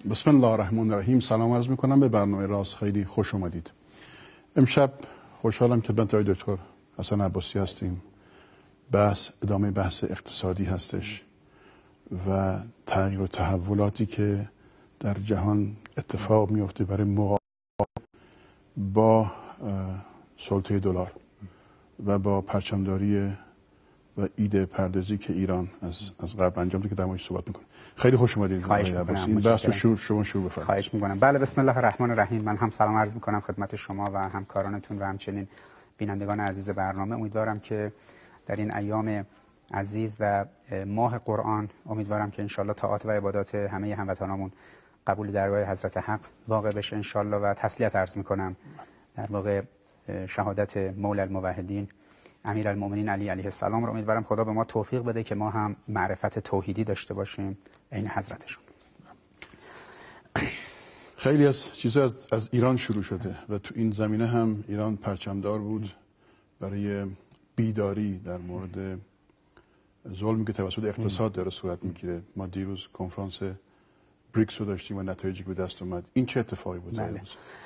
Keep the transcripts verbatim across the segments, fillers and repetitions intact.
بسم الله الرحمن الرحیم. سلام عرض میکنم به برنامه راز. خیلی خوش اومدید. امشب خوشحالم که خدمت آقای دکتر حسن عباسی هستیم. بحث ادامه بحث اقتصادی هستش و تغییر و تحولاتی که در جهان اتفاق میفته برای مقابله با سلطه دلار و با پرچمداری و ایده پردازی که ایران از از قبل انجام داده که در موردش صحبت میکنه. خیلی خوش اومدید آقای عباسی. این بحث رو شروع شما شروع بفرمایید. خواهش میکنم. بله، بسم الله الرحمن الرحیم. من هم سلام عرض میکنم خدمت شما و همکارانتون و همچنین بینندگان عزیز برنامه. امیدوارم که در این ایام عزیز و ماه قرآن، امیدوارم که انشالله طاعات و عبادات همه هموطنامون قبول درگاه حضرت حق واقع بشه انشالله و تسلیت عرض میکنم در واقع شهادت مولا الموحدین امیرالمؤمنین علی علیه السلام رو. امیدوارم خدا به ما توفیق بده که ما هم معرفت توحیدی داشته باشیم عین حضرتشون. خیلی از چیزا از, از ایران شروع شده و تو این زمینه هم ایران پرچمدار بود برای بیداری در مورد ظلمی که توسط اقتصاد داره صورت میگیره. ما دیروز کنفرانس بریکس رو داشتیم و نتایجی به دست اومد. این چه اتفاقی بود؟ بله.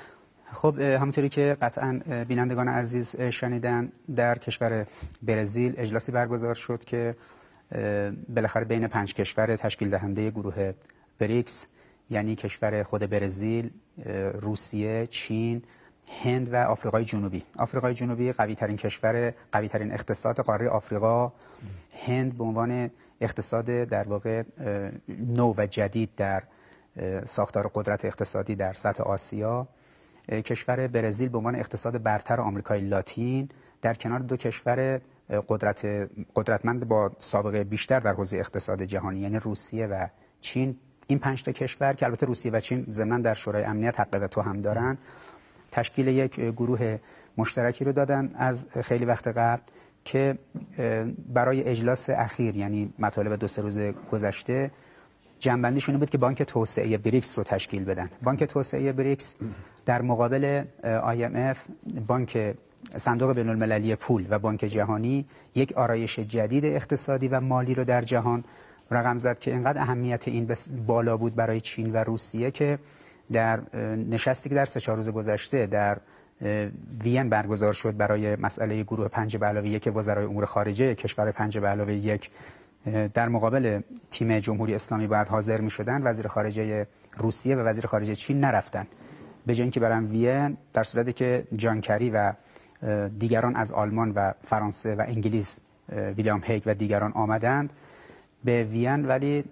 خب همونطوری که قطعا بینندگان عزیز شنیدن، در کشور برزیل اجلاسی برگزار شد که بالاخره بین پنج کشور تشکیل دهنده گروه بریکس، یعنی کشور خود برزیل، روسیه، چین، هند و آفریقای جنوبی. آفریقای جنوبی قوی ترین کشور، قوی ترین اقتصاد قاره آفریقا. هند به عنوان اقتصاد در واقع نو و جدید در ساختار قدرت اقتصادی در سطح آسیا. کشور برزیل به عنوان اقتصاد برتر آمریکای لاتین در کنار دو کشور قدرت قدرتمند با سابقه بیشتر در حوزه اقتصاد جهانی، یعنی روسیه و چین. این پنج تا کشور که البته روسیه و چین ضمناً در شورای امنیت حق وتو هم دارن، تشکیل یک گروه مشترکی رو دادن از خیلی وقت قبل که برای اجلاس اخیر، یعنی مطالب دو سه روز گذشته، جنبندیشون بود که بانک توسعه بریکس رو تشکیل بدن. بانک توسعه بریکس در مقابل آی ام اف، بانک صندوق بین المللی پول و بانک جهانی، یک آرایش جدید اقتصادی و مالی رو در جهان رقم زد که اینقدر اهمیت این بالا بود برای چین و روسیه که در نشستی که در سه چهار روز گذشته در وین برگزار شد برای مسئله گروه پنج به علاوه یک وزرای امور خارجه کشور پنج به علاوه یک در مقابل تیم جمهوری اسلامی باید حاضر می شدن، وزیر خارجه روسیه و وزیر خارجه چین نرفتن. به جای اینکه برن وین، در صورتی که جان کری و دیگران از آلمان و فرانسه و انگلیس، ویلیام هیگ و دیگران آمدند به وین، ولی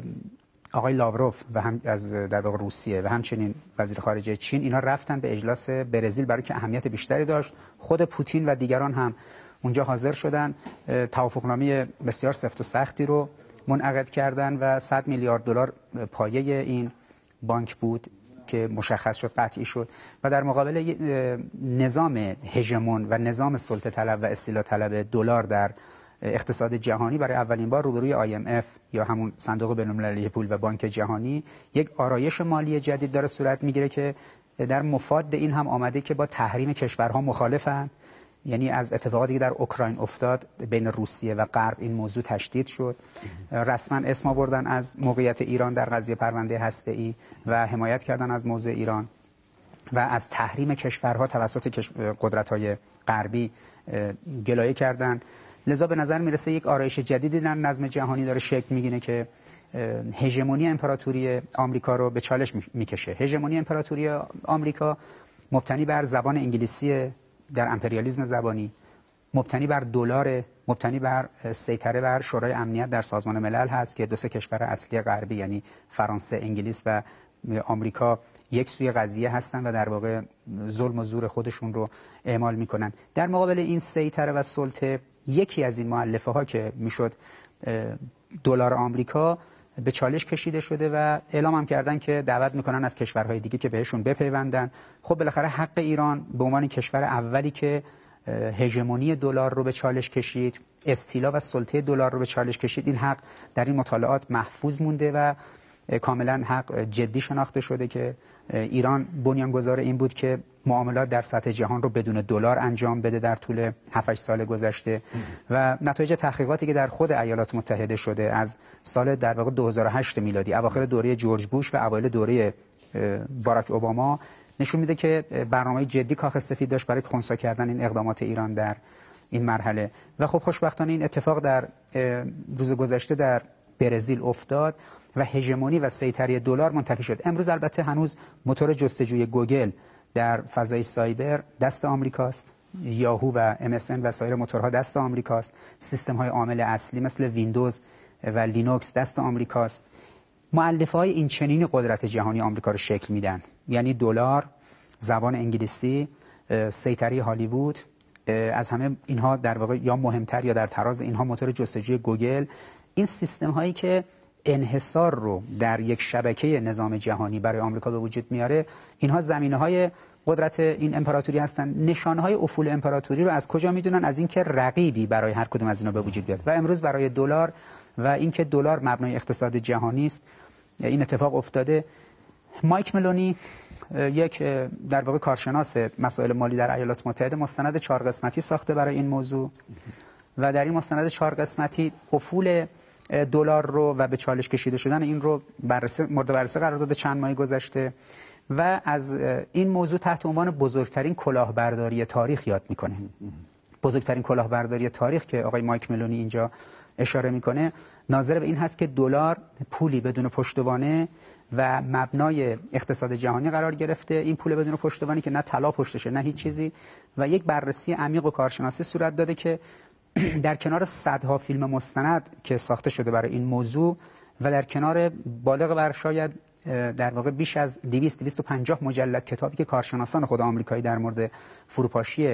آقای لاوروف و هم از در واقع روسیه و همچنین وزیر خارجه چین، اینا رفتن به اجلاس برزیل برای که اهمیت بیشتری داشت. خود پوتین و دیگران هم اونجا حاضر شدن، توافقنامه بسیار سفت و سختی رو منعقد کردن و صد میلیارد دلار پایه این بانک بود که مشخص شد، قطعی شد. و در مقابل نظام هژمون و نظام سلطه طلب و استیلا طلب دلار در اقتصاد جهانی، برای اولین بار روبروی آی ام اف یا همون صندوق بین‌المللی پول و بانک جهانی یک آرایش مالی جدید داره صورت میگیره که در مفاد این هم آمده که با تحریم کشورها مخالفن. یعنی از اتفاقاتی که در اوکراین افتاد بین روسیه و غرب این موضوع تشدید شد. رسما اسم آوردن از موقعیت ایران در قضیه پرونده هسته‌ای و حمایت کردن از موضع ایران و از تحریم کشورها توسط قدرت‌های غربی گلایه کردن. لذا به نظر میرسه یک آرایش جدیدی در نظم جهانی داره شکل میگیره که هژمونی امپراتوری آمریکا رو به چالش میکشه. هژمونی امپراتوری آمریکا مبتنی بر زبان انگلیسی، در امپریالیسم زبانی، مبتنی بر دلار، مبتنی بر سیطره بر شورای امنیت در سازمان ملل هست که دو سه کشور اصلی غربی یعنی فرانسه، انگلیس و آمریکا یک سوی قضیه هستن و در واقع ظلم و زور خودشون رو اعمال میکنن. در مقابل این سیطره و سلطه، یکی از این مؤلفه ها که میشد دلار آمریکا به چالش کشیده شده و اعلام هم کردن که دعوت میکنن از کشورهای دیگه که بهشون بپیوندن. خب بالاخره حق ایران به عنوان کشور اولی که هژمونی دلار رو به چالش کشید، استیلا و سلطه دلار رو به چالش کشید، این حق در این مطالعات محفوظ مونده و کاملا حق جدی شناخته شده که ایران بنیانگذار این بود که معاملات در سطح جهان رو بدون دلار انجام بده در طول هفت سال گذشته و نتایج تحقیقاتی که در خود ایالات متحده شده از سال در واقع دو هزار و هشت میلادی، اواخر دوره جورج بوش و اوایل دوره باراک اوباما، نشون میده که برنامه جدی کاخ سفید داشت برای خنثی کردن این اقدامات ایران در این مرحله. و خب خوشبختانه این اتفاق در روز گذشته در برزیل افتاد و هژمونی و سیطره دلار منتفی شد. امروز البته هنوز موتور جستجوی گوگل در فضای سایبر دست آمریکاست، یاهو و ام اس ان و سایر موتورها دست آمریکاست، سیستم های عامل اصلی مثل ویندوز و لینوکس دست آمریکاست. مؤلفه‌های این چنین قدرت جهانی آمریکا رو شکل میدن، یعنی دلار، زبان انگلیسی، سیطره هالیوود، از همه اینها در واقع یا مهمتر یا در تراز اینها موتور جستجوی گوگل. این سیستم هایی که انحصار رو در یک شبکه نظام جهانی برای آمریکا به وجود میاره، اینها زمینه های قدرت این امپراتوری هستن. نشانه های افول امپراتوری رو از کجا میدونن؟ از اینکه رقیبی برای هر کدوم از اینا به وجود بیاد. و امروز برای دلار و اینکه دلار مبنای اقتصاد جهانی است این اتفاق افتاده. مایک ملونی، یک در واقع کارشناس مسائل مالی در ایالات متحده، مستند چهار قسمتی ساخته برای این موضوع و در این مستند چهار قسمتی افول دلار رو و به چالش کشیده شدن این رو بررسی مورد بررسی قرار داده چند ماه گذشته و از این موضوع تحت عنوان بزرگترین کلاهبرداری تاریخ یاد میکنه. بزرگترین کلاهبرداری تاریخ که آقای مایک ملونی اینجا اشاره میکنه ناظر به این هست که دلار پولی بدون پشتوانه و مبنای اقتصاد جهانی قرار گرفته. این پول بدون پشتوانه که نه طلا پشتشه نه هیچ چیزی. و یک بررسی عمیق و کارشناسی صورت داده که در کنار صدها فیلم مستند که ساخته شده برای این موضوع و در کنار بالغ بر شاید در واقع بیش از دویست تا دویست و پنجاه مجلد کتابی که کارشناسان خود آمریکایی در مورد فروپاشی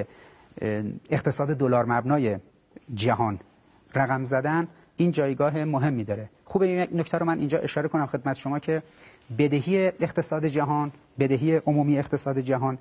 اقتصاد دلار مبنای جهان رقم زدن، این جایگاه مهمی داره. خوبه یک نکته رو من اینجا اشاره کنم خدمت شما که بدهی اقتصاد جهان، بدهی عمومی اقتصاد جهان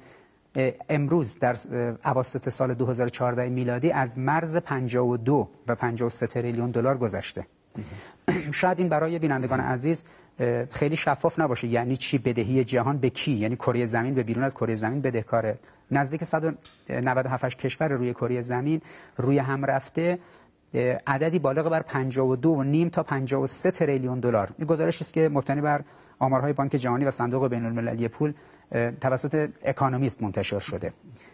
امروز در اواسط سال دو هزار و چهارده میلادی از مرز پنجاه و دو و پنجاه و سه تریلیون دلار گذشته. شاید این برای بینندگان عزیز خیلی شفاف نباشه، یعنی چی بدهی جهان به کی؟ یعنی کره زمین به بیرون از کره زمین بدهکاره. نزدیک صد و نود و هفت کشور روی کره زمین روی هم رفته عددی بالغ بر پنجاه و دو و نیم تا پنجاه و سه تریلیون دلار. این گزارشی است که مبتنی بر آمارهای بانک جهانی و صندوق بین‌المللی پول توسط اکانومیست منتشر شده.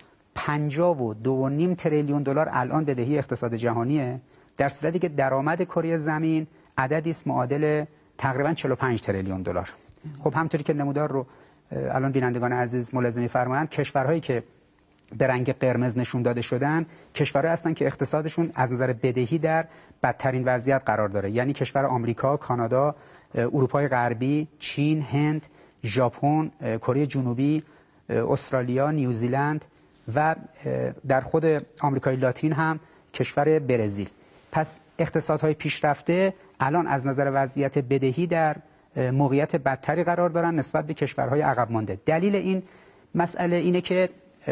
پنجاه و دو و نیم تریلیون دلار الان بدهی اقتصاد جهانیه، در صورتی که درآمد کره زمین عددی است معادل تقریبا چهل و پنج تریلیون دلار. خب همونطوری که نمودار رو الان بینندگان عزیز ملاحظه می‌فرمایند، کشورهایی که به رنگ قرمز نشون داده شدن کشورهایی هستند که اقتصادشون از نظر بدهی در بدترین وضعیت قرار داره، یعنی کشور آمریکا، کانادا، اروپای غربی، چین، هند، ژاپن، کره جنوبی، استرالیا، نیوزیلند و در خود آمریکای لاتین هم کشور برزیل. پس اقتصادهای پیشرفته الان از نظر وضعیت بدهی در موقعیت بدتری قرار دارن نسبت به کشورهای عقب مانده. دلیل این مسئله اینه که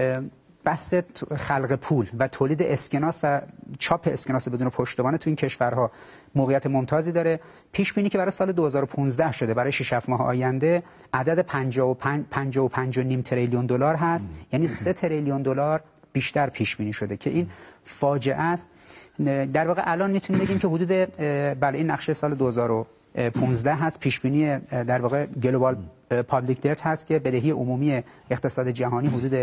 بحث خلق پول و تولید اسکناس و چاپ اسکناس بدون پشتوانه تو این کشورها موقعیت ممتازی داره. پیش بینی که برای سال دو هزار و پانزده شده برای شش هفت ماه آینده عدد پنجاه و پنج و نیم تریلیون دلار هست، یعنی سه تریلیون دلار بیشتر پیش بینی شده که این فاجعه است. در واقع الان میتونیم بگیم که حدود بله این نقشه سال دو هزار و پانزده هست، پیش بینی در واقع گلوبال پابلیک دت هست که بدهی عمومی اقتصاد جهانی حدود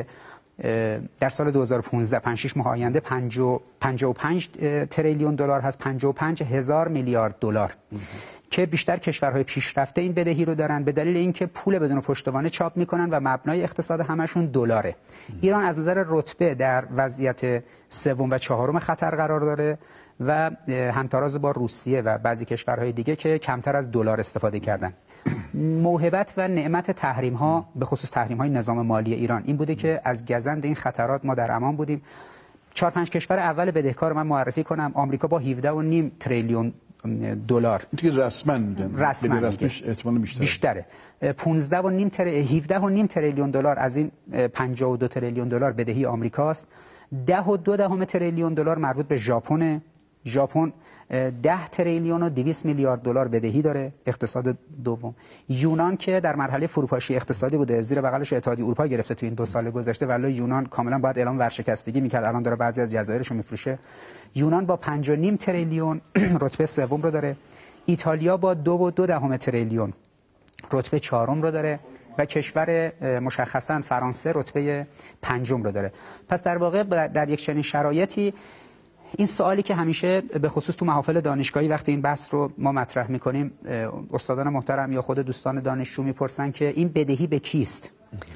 در سال دو هزار و پانزده پنج شش ماه آینده پنجاه و پنج تریلیون دلار هست، پنجاه و پنج هزار میلیارد دلار که بیشتر کشورهای پیشرفته این بدهی رو دارن به دلیل اینکه پول بدون پشتوانه چاپ میکنن و مبنای اقتصاد همشون دلاره. ایران از نظر رتبه در وضعیت سوم و چهارم خطر قرار داره و همتاراز با روسیه و بعضی کشورهای دیگه که کمتر از دلار استفاده کردن. موهبت و نعمت تحریم ها به خصوص تحریم های نظام مالی ایران این بوده که از گزند این خطرات ما در امان بودیم. چهار پنج کشور اول بدهکار من معرفی کنم. آمریکا با هفده و نیم تریلیون دلار دیگه رسما میگن، رسما رسمیش احتمال بیشتره. بیشتره. پانزده و نیم تر... هفده و نیم تریلیون دلار از این پنجاه و دو تریلیون دلار بدهی آمریکاست. ده و دو دهم تریلیون دلار مربوط به ژاپن. ژاپن ده تریلیون و دویست میلیارد دلار بدهی داره. اقتصاد دوم یونان که در مرحله فروپاشی اقتصادی بوده، زیر بغلش اتحادیه اروپا گرفته تو این دو سال گذشته، ولی یونان کاملا باید اعلام ورشکستگی میکرد، الان داره بعضی از جزایرش رو میفروشه. یونان با پنج و نیم تریلیون رتبه سوم رو داره. ایتالیا با دو و دو دهم تریلیون رتبه چهارم رو داره و کشور مشخصا فرانسه رتبه پنجم رو داره. پس در واقع در یک چنین شرایطی این سوالی که همیشه به خصوص تو محافل دانشگاهی وقتی این بحث رو ما مطرح میکنیم استادان محترم یا خود دوستان دانشجو میپرسن که این بدهی به کیست؟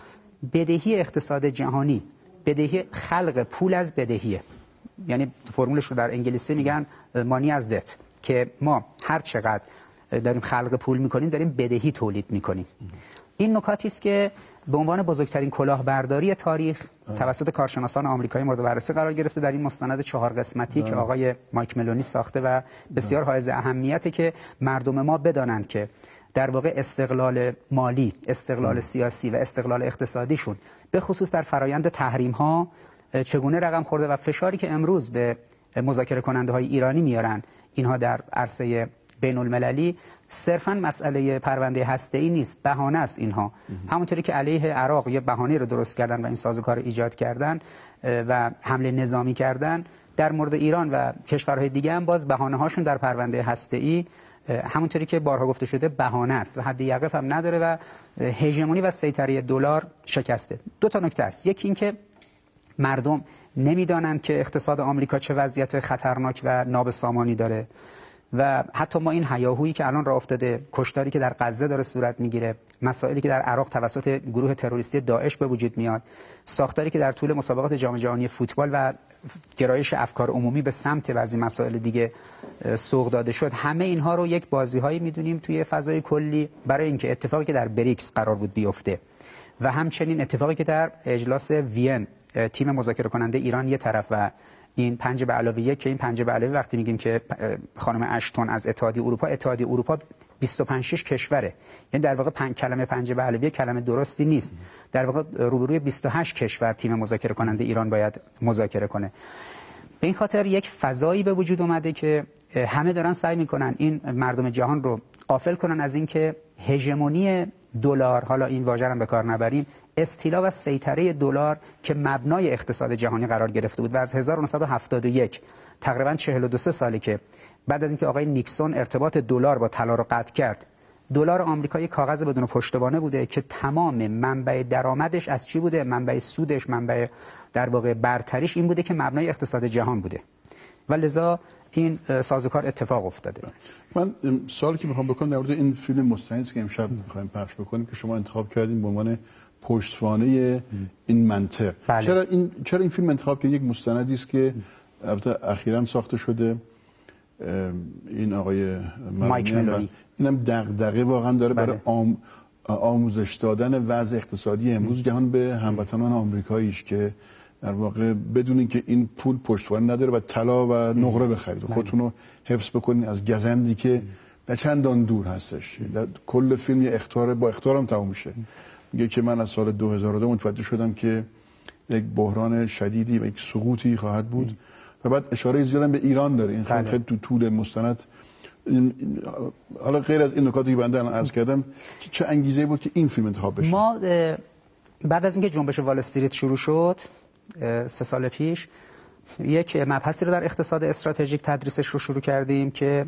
بدهی اقتصاد جهانی، بدهی خلق پول از بدهیه. یعنی فرمولش رو در انگلیسی میگن مانی از دت، که ما هر چقدر داریم خلق پول میکنیم داریم بدهی تولید میکنیم. این نکاتی است که به عنوان بزرگترین کلاهبرداری تاریخ توسط کارشناسان آمریکایی مورد بررسی قرار گرفته در این مستند چهار قسمتی که آقای مایک ملونی ساخته و بسیار حائز اهمیته که مردم ما بدانند که در واقع استقلال مالی، استقلال سیاسی و استقلال اقتصادیشون به خصوص در فرایند تحریم ها چگونه رقم خورده و فشاری که امروز به مذاکره کننده های ایرانی میارن اینها در عرصه بین المللی صرفاً مسئله پرونده هسته‌ای نیست، بهانه است. اینها همونطوری که علیه عراق یه بهانه رو درست کردن و این سازوکار رو ایجاد کردن و حمله نظامی کردن، در مورد ایران و کشورهای دیگه هم باز بهانه هاشون در پرونده هسته‌ای همونطوری که بارها گفته شده بهانه است و حد یقف هم نداره و هژمونی و سیطره دلار شکسته. دو تا نکته است. یکی این که مردم نمیدانند که اقتصاد آمریکا چه وضعیت خطرناک و نابسامانی داره و حتی ما این هیاهویی که الان راه افتاده، کشتاری که در غزه داره صورت میگیره، مسائلی که در عراق توسط گروه تروریستی داعش به وجود میاد، ساختاری که در طول مسابقات جام جهانی فوتبال و گرایش افکار عمومی به سمت بعضی مسائل دیگه سوق داده شد، همه اینها رو یک بازی‌هایی میدونیم توی فضای کلی برای اینکه اتفاقی که در بریکس قرار بود بیفته و همچنین اتفاقی که در اجلاس وین تیم مذاکره کننده ایران یه طرف و این پنج به علاوه یک، که این پنج به علاوه وقتی میگیم که خانم اشتون از اتحادیه اروپا، اتحادیه اروپا بیست و پنج شش کشوره، یعنی در واقع پنج کلمه پنج به علاوه یک کلمه درستی نیست، در واقع روبروی بیست و هشت کشور تیم مذاکره کننده ایران باید مذاکره کنه. به این خاطر یک فضایی به وجود اومده که همه دارن سعی میکنن این مردم جهان رو غافل کنن از اینکه هژمونی دلار، حالا این واژه رو به کار نبریم، استیلا و سیطره دلار که مبنای اقتصاد جهانی قرار گرفته بود و از هزار و نهصد و هفتاد و یک تقریبا چهل و دو ساله که بعد از اینکه آقای نیکسون ارتباط دلار با طلا رو قطع کرد، دلار آمریکا یک کاغذ بدون پشتوانه بوده که تمام منبع درآمدش از چی بوده؟ منبع سودش، منبع در واقع برتریش این بوده که مبنای اقتصاد جهان بوده و لذا این سازوکار اتفاق افتاده. من سوالی که میخوام بکنم در مورد این فیلم مستندی که امشب میخوایم پخش بکنیم که شما انتخاب کردیم به عنوان پشتوانه این منطق. بله. چرا این چرا این فیلم انتخاب که یک مستندی است که البته اخیراً ساخته شده، این آقای مایک ملونی، اینم دغدغه واقعا داره برای آم آموزش دادن وضع اقتصادی امروز جهان به هموطنان آمریکاییش که در واقع بدون اینکه این پول پشتوانه نداره و طلا و نقره بخرید، خودتون رو حفظ بکنید از گزندی که نه چندان دور هستش. در کل فیلم یه اخطار با اخطارم تموم میشه. میگه که من از سال دو هزار و دو متوجه شدم که یک بحران شدیدی و یک سقوطی خواهد بود و بعد اشاره زیادم به ایران داره. این خیلی خیلی تو طول مستند. حالا غیر از این نکاتی که بنده الان عرض کردم، چه انگیزه‌ای بود که این فیلم انتخاب بشه؟ ما بعد از اینکه جنبش وال استریت شروع شد سه سال پیش، یک مبحثی رو در اقتصاد استراتژیک تدریسش رو شروع کردیم که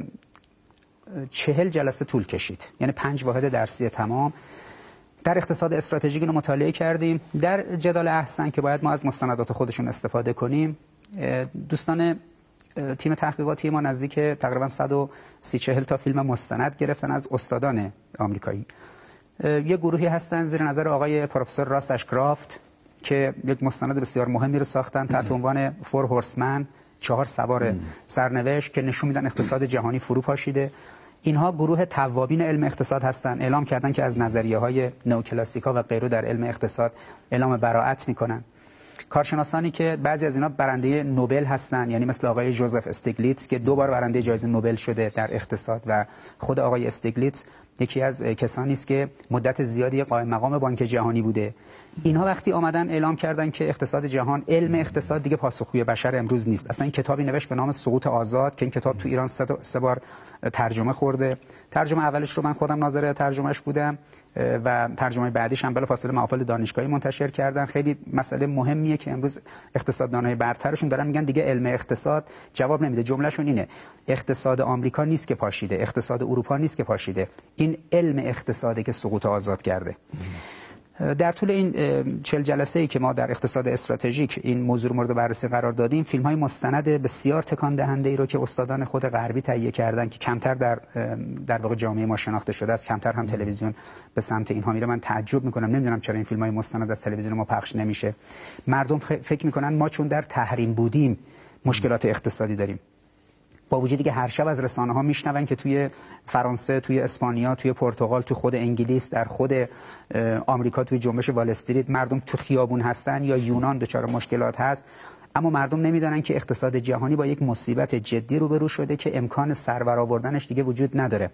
چهل جلسه طول کشید، یعنی پنج واحد درسی تمام در اقتصاد استراتژیک رو مطالعه کردیم. در جدال احسن که باید ما از مستندات خودشون استفاده کنیم، دوستان تیم تحقیقاتی ما نزدیک تقریبا صد و سی چهل تا فیلم مستند گرفتن از استادان آمریکایی. یه گروهی هستن زیر نظر آقای پروفسور راس اشکرافت که یک مستند بسیار مهمی رو ساختن تحت عنوان فور هورسمن، چهار سوار سرنوشت، که نشون میدن اقتصاد جهانی فرو پاشیده. اینها گروه توابین علم اقتصاد هستن، اعلام کردن که از نظریه های نوکلاسیکا و غیره در علم اقتصاد اعلام براءت میکنن. کارشناسانی که بعضی از اینا برنده نوبل هستن، یعنی مثل آقای جوزف استیگلیتز که دو بار برنده جایزه نوبل شده در اقتصاد و خود آقای استیگلیتز یکی از کسانی است که مدت زیادی قائم مقام بانک جهانی بوده. اینها وقتی آمدن اعلام کردن که اقتصاد جهان، علم اقتصاد دیگه پاسخگوی بشر امروز نیست. اصلا این کتابی نوشت به نام سقوط آزاد که این کتاب تو ایران سه, سه بار ترجمه خورده. ترجمه اولش رو من خودم ناظر ترجمهش بودم و ترجمه بعدیش هم بلافاصله محافل دانشگاهی منتشر کردن. خیلی مسئله مهمیه که امروز اقتصاددانای برترشون دارن میگن دیگه علم اقتصاد جواب نمیده. جملهشون اینه: اقتصاد آمریکا نیست که پاشیده، اقتصاد اروپا نیست که پاشیده، این علم اقتصاده که سقوط آزاد کرده. در طول این چهل جلسه ای که ما در اقتصاد استراتژیک این موضوع مورد بررسی قرار دادیم، فیلم های مستند بسیار تکان دهنده ای رو که استادان خود غربی تهیه کردن که کمتر در در واقع جامعه ما شناخته شده است، کمتر هم تلویزیون به سمت اینها میره. من تعجب میکنم، نمیدونم چرا این فیلم های مستند از تلویزیون ما پخش نمیشه. مردم فکر میکنن ما چون در تحریم بودیم مشکلات اقتصادی داریم، با وجودی که هر شب از رسانه ها میشنون که توی فرانسه، توی اسپانیا، توی پرتغال، توی خود انگلیس، در خود آمریکا، توی جنبش وال استریت مردم تو خیابون هستن یا یونان دچار مشکلات هست، اما مردم نمیدونن که اقتصاد جهانی با یک مصیبت جدی روبرو شده که امکان سرور آوردنش دیگه وجود نداره.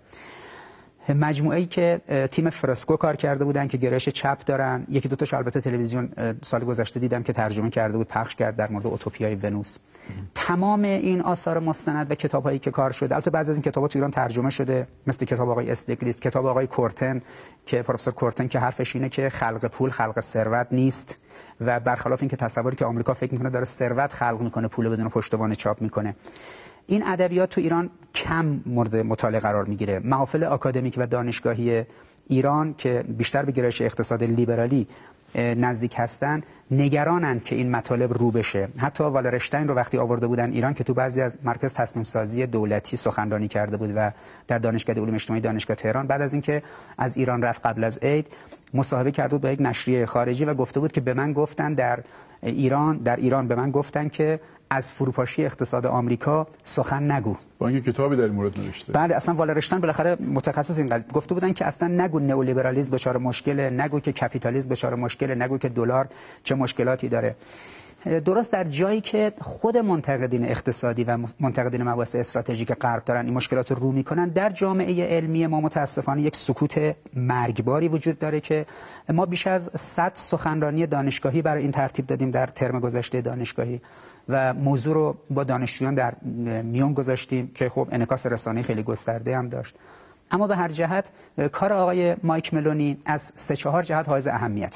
مجموعه‌ای که تیم فرسکو کار کرده بودن که گرایش چپ دارن، یکی دو تاش البته تلویزیون سال گذشته دیدم که ترجمه کرده بود، پخش کرد، در مورد اوتوپیای ونوس. تمام این آثار مستند و کتاب‌هایی که کار شده، البته بعضی از این کتاب‌ها تو ایران ترجمه شده، مثل کتاب آقای استگلیس، کتاب آقای کورتن که پروفسور کورتن که حرفش اینه که خلق پول خلق ثروت نیست و برخلاف این که تصوری که آمریکا فکر می‌کنه داره ثروت خلق می‌کنه، پول بدون پشتوانه چاپ می‌کنه. این ادبیات تو ایران کم مورد مطالعه قرار میگیره. محافل آکادمیک و دانشگاهی ایران که بیشتر به گرایش اقتصاد لیبرالی نزدیک هستن نگرانند که این مطالب رو بشه. حتی والرشتاین رو وقتی آورده بودن ایران که تو بعضی از مرکز تصمیم سازی دولتی سخنرانی کرده بود و در دانشکده علوم اجتماعی دانشگاه تهران، بعد از اینکه از ایران رفت قبل از عید مصاحبه کرده بود با یک نشریه خارجی و گفته بود که به من گفتن در ایران در ایران به من گفتن که از فروپاشی اقتصاد آمریکا سخن نگو. با اینکه کتابی در این مورد نوشته. بله، اصلا والرشتاین بالاخره متخصص این قضیه گفته بودن که اصلا نگو نئولیبرالیسم دچار مشکله، نگو که کپیتالیسم دچار مشکله، نگو که دلار چه مشکلاتی داره. درست در جایی که خود منتقدین اقتصادی و منتقدین مباحث استراتژیک غرب دارن این مشکلات رو رو میکنن، در جامعه علمی ما متاسفانه یک سکوت مرگباری وجود داره که ما بیش از صد سخنرانی دانشگاهی برای این ترتیب دادیم در ترم گذشته دانشگاهی و موضوع رو با دانشجویان در میون گذاشتیم که خب انعکاس رسانه‌ای خیلی گسترده هم داشت. اما به هر جهت کار آقای مایک ملونی از سه چهار جهت حائز اهمیت.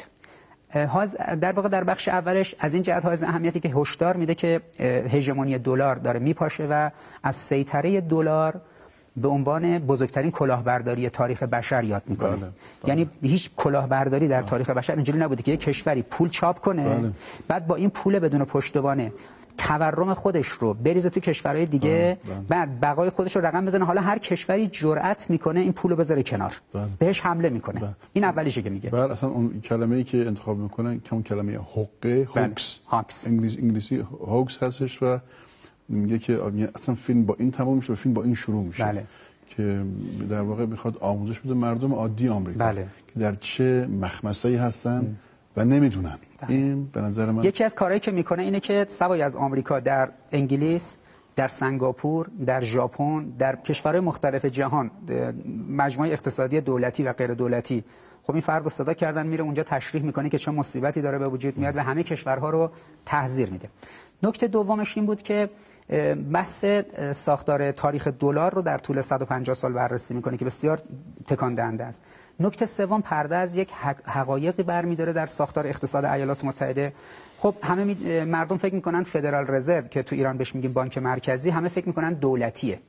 در واقع در بخش اولش از این جهت حائز اهمیتی که هشدار میده که هژمونی دلار داره میپاشه و از سیطره دلار به عنوان بزرگترین کلاهبرداری تاریخ بشر یاد میکنه. بله، بله. یعنی هیچ کلاهبرداری در تاریخ بشر اینجوری نبوده که یک کشوری پول چاپ کنه، بله. بعد با این پول بدون پشتوانه تورم خودش رو بریزه تو کشورهای دیگه، بله، بله. بعد بقای خودش رو رقم بزنه، حالا هر کشوری جرأت میکنه این پولو بذاره کنار، بله. بهش حمله میکنه، بله. این اولیشه که میگه. بله، اصلا اون کلمه‌ای که انتخاب میکنن که اون کلمه حقه، هوکس، هاکس، انگلیسی انگلیسی هوکس هستش و میگه که اصلا فیلم با این تموم میشه و فیلم با این شروع میشه، بله. که در واقع میخواد آموزش بده مردم عادی آمریکا، بله. که در چه مخمسه‌ای هستن م. و نمیدونن. این به نظر من یکی از کارهایی که میکنه اینه که سوای از آمریکا در انگلیس، در سنگاپور، در ژاپن، در کشورهای مختلف جهان مجموعه اقتصادی دولتی و غیر دولتی، خب این فرد رو صدا کردن میره اونجا تشریح میکنه که چه مصیبتی داره به وجود میاد و همه کشورها رو تحذیر میده. نکته دومش این بود که بحث ساختار تاریخ دلار رو در طول صد و پنجاه سال بررسی میکنه که بسیار تکان دهنده است. نکته سوم پرده از یک حقایقی برمی‌داره در ساختار اقتصاد ایالات متحده. خب همه می... مردم فکر میکنن فدرال رزرو که تو ایران بهش میگیم بانک مرکزی، همه فکر میکنن دولتیه.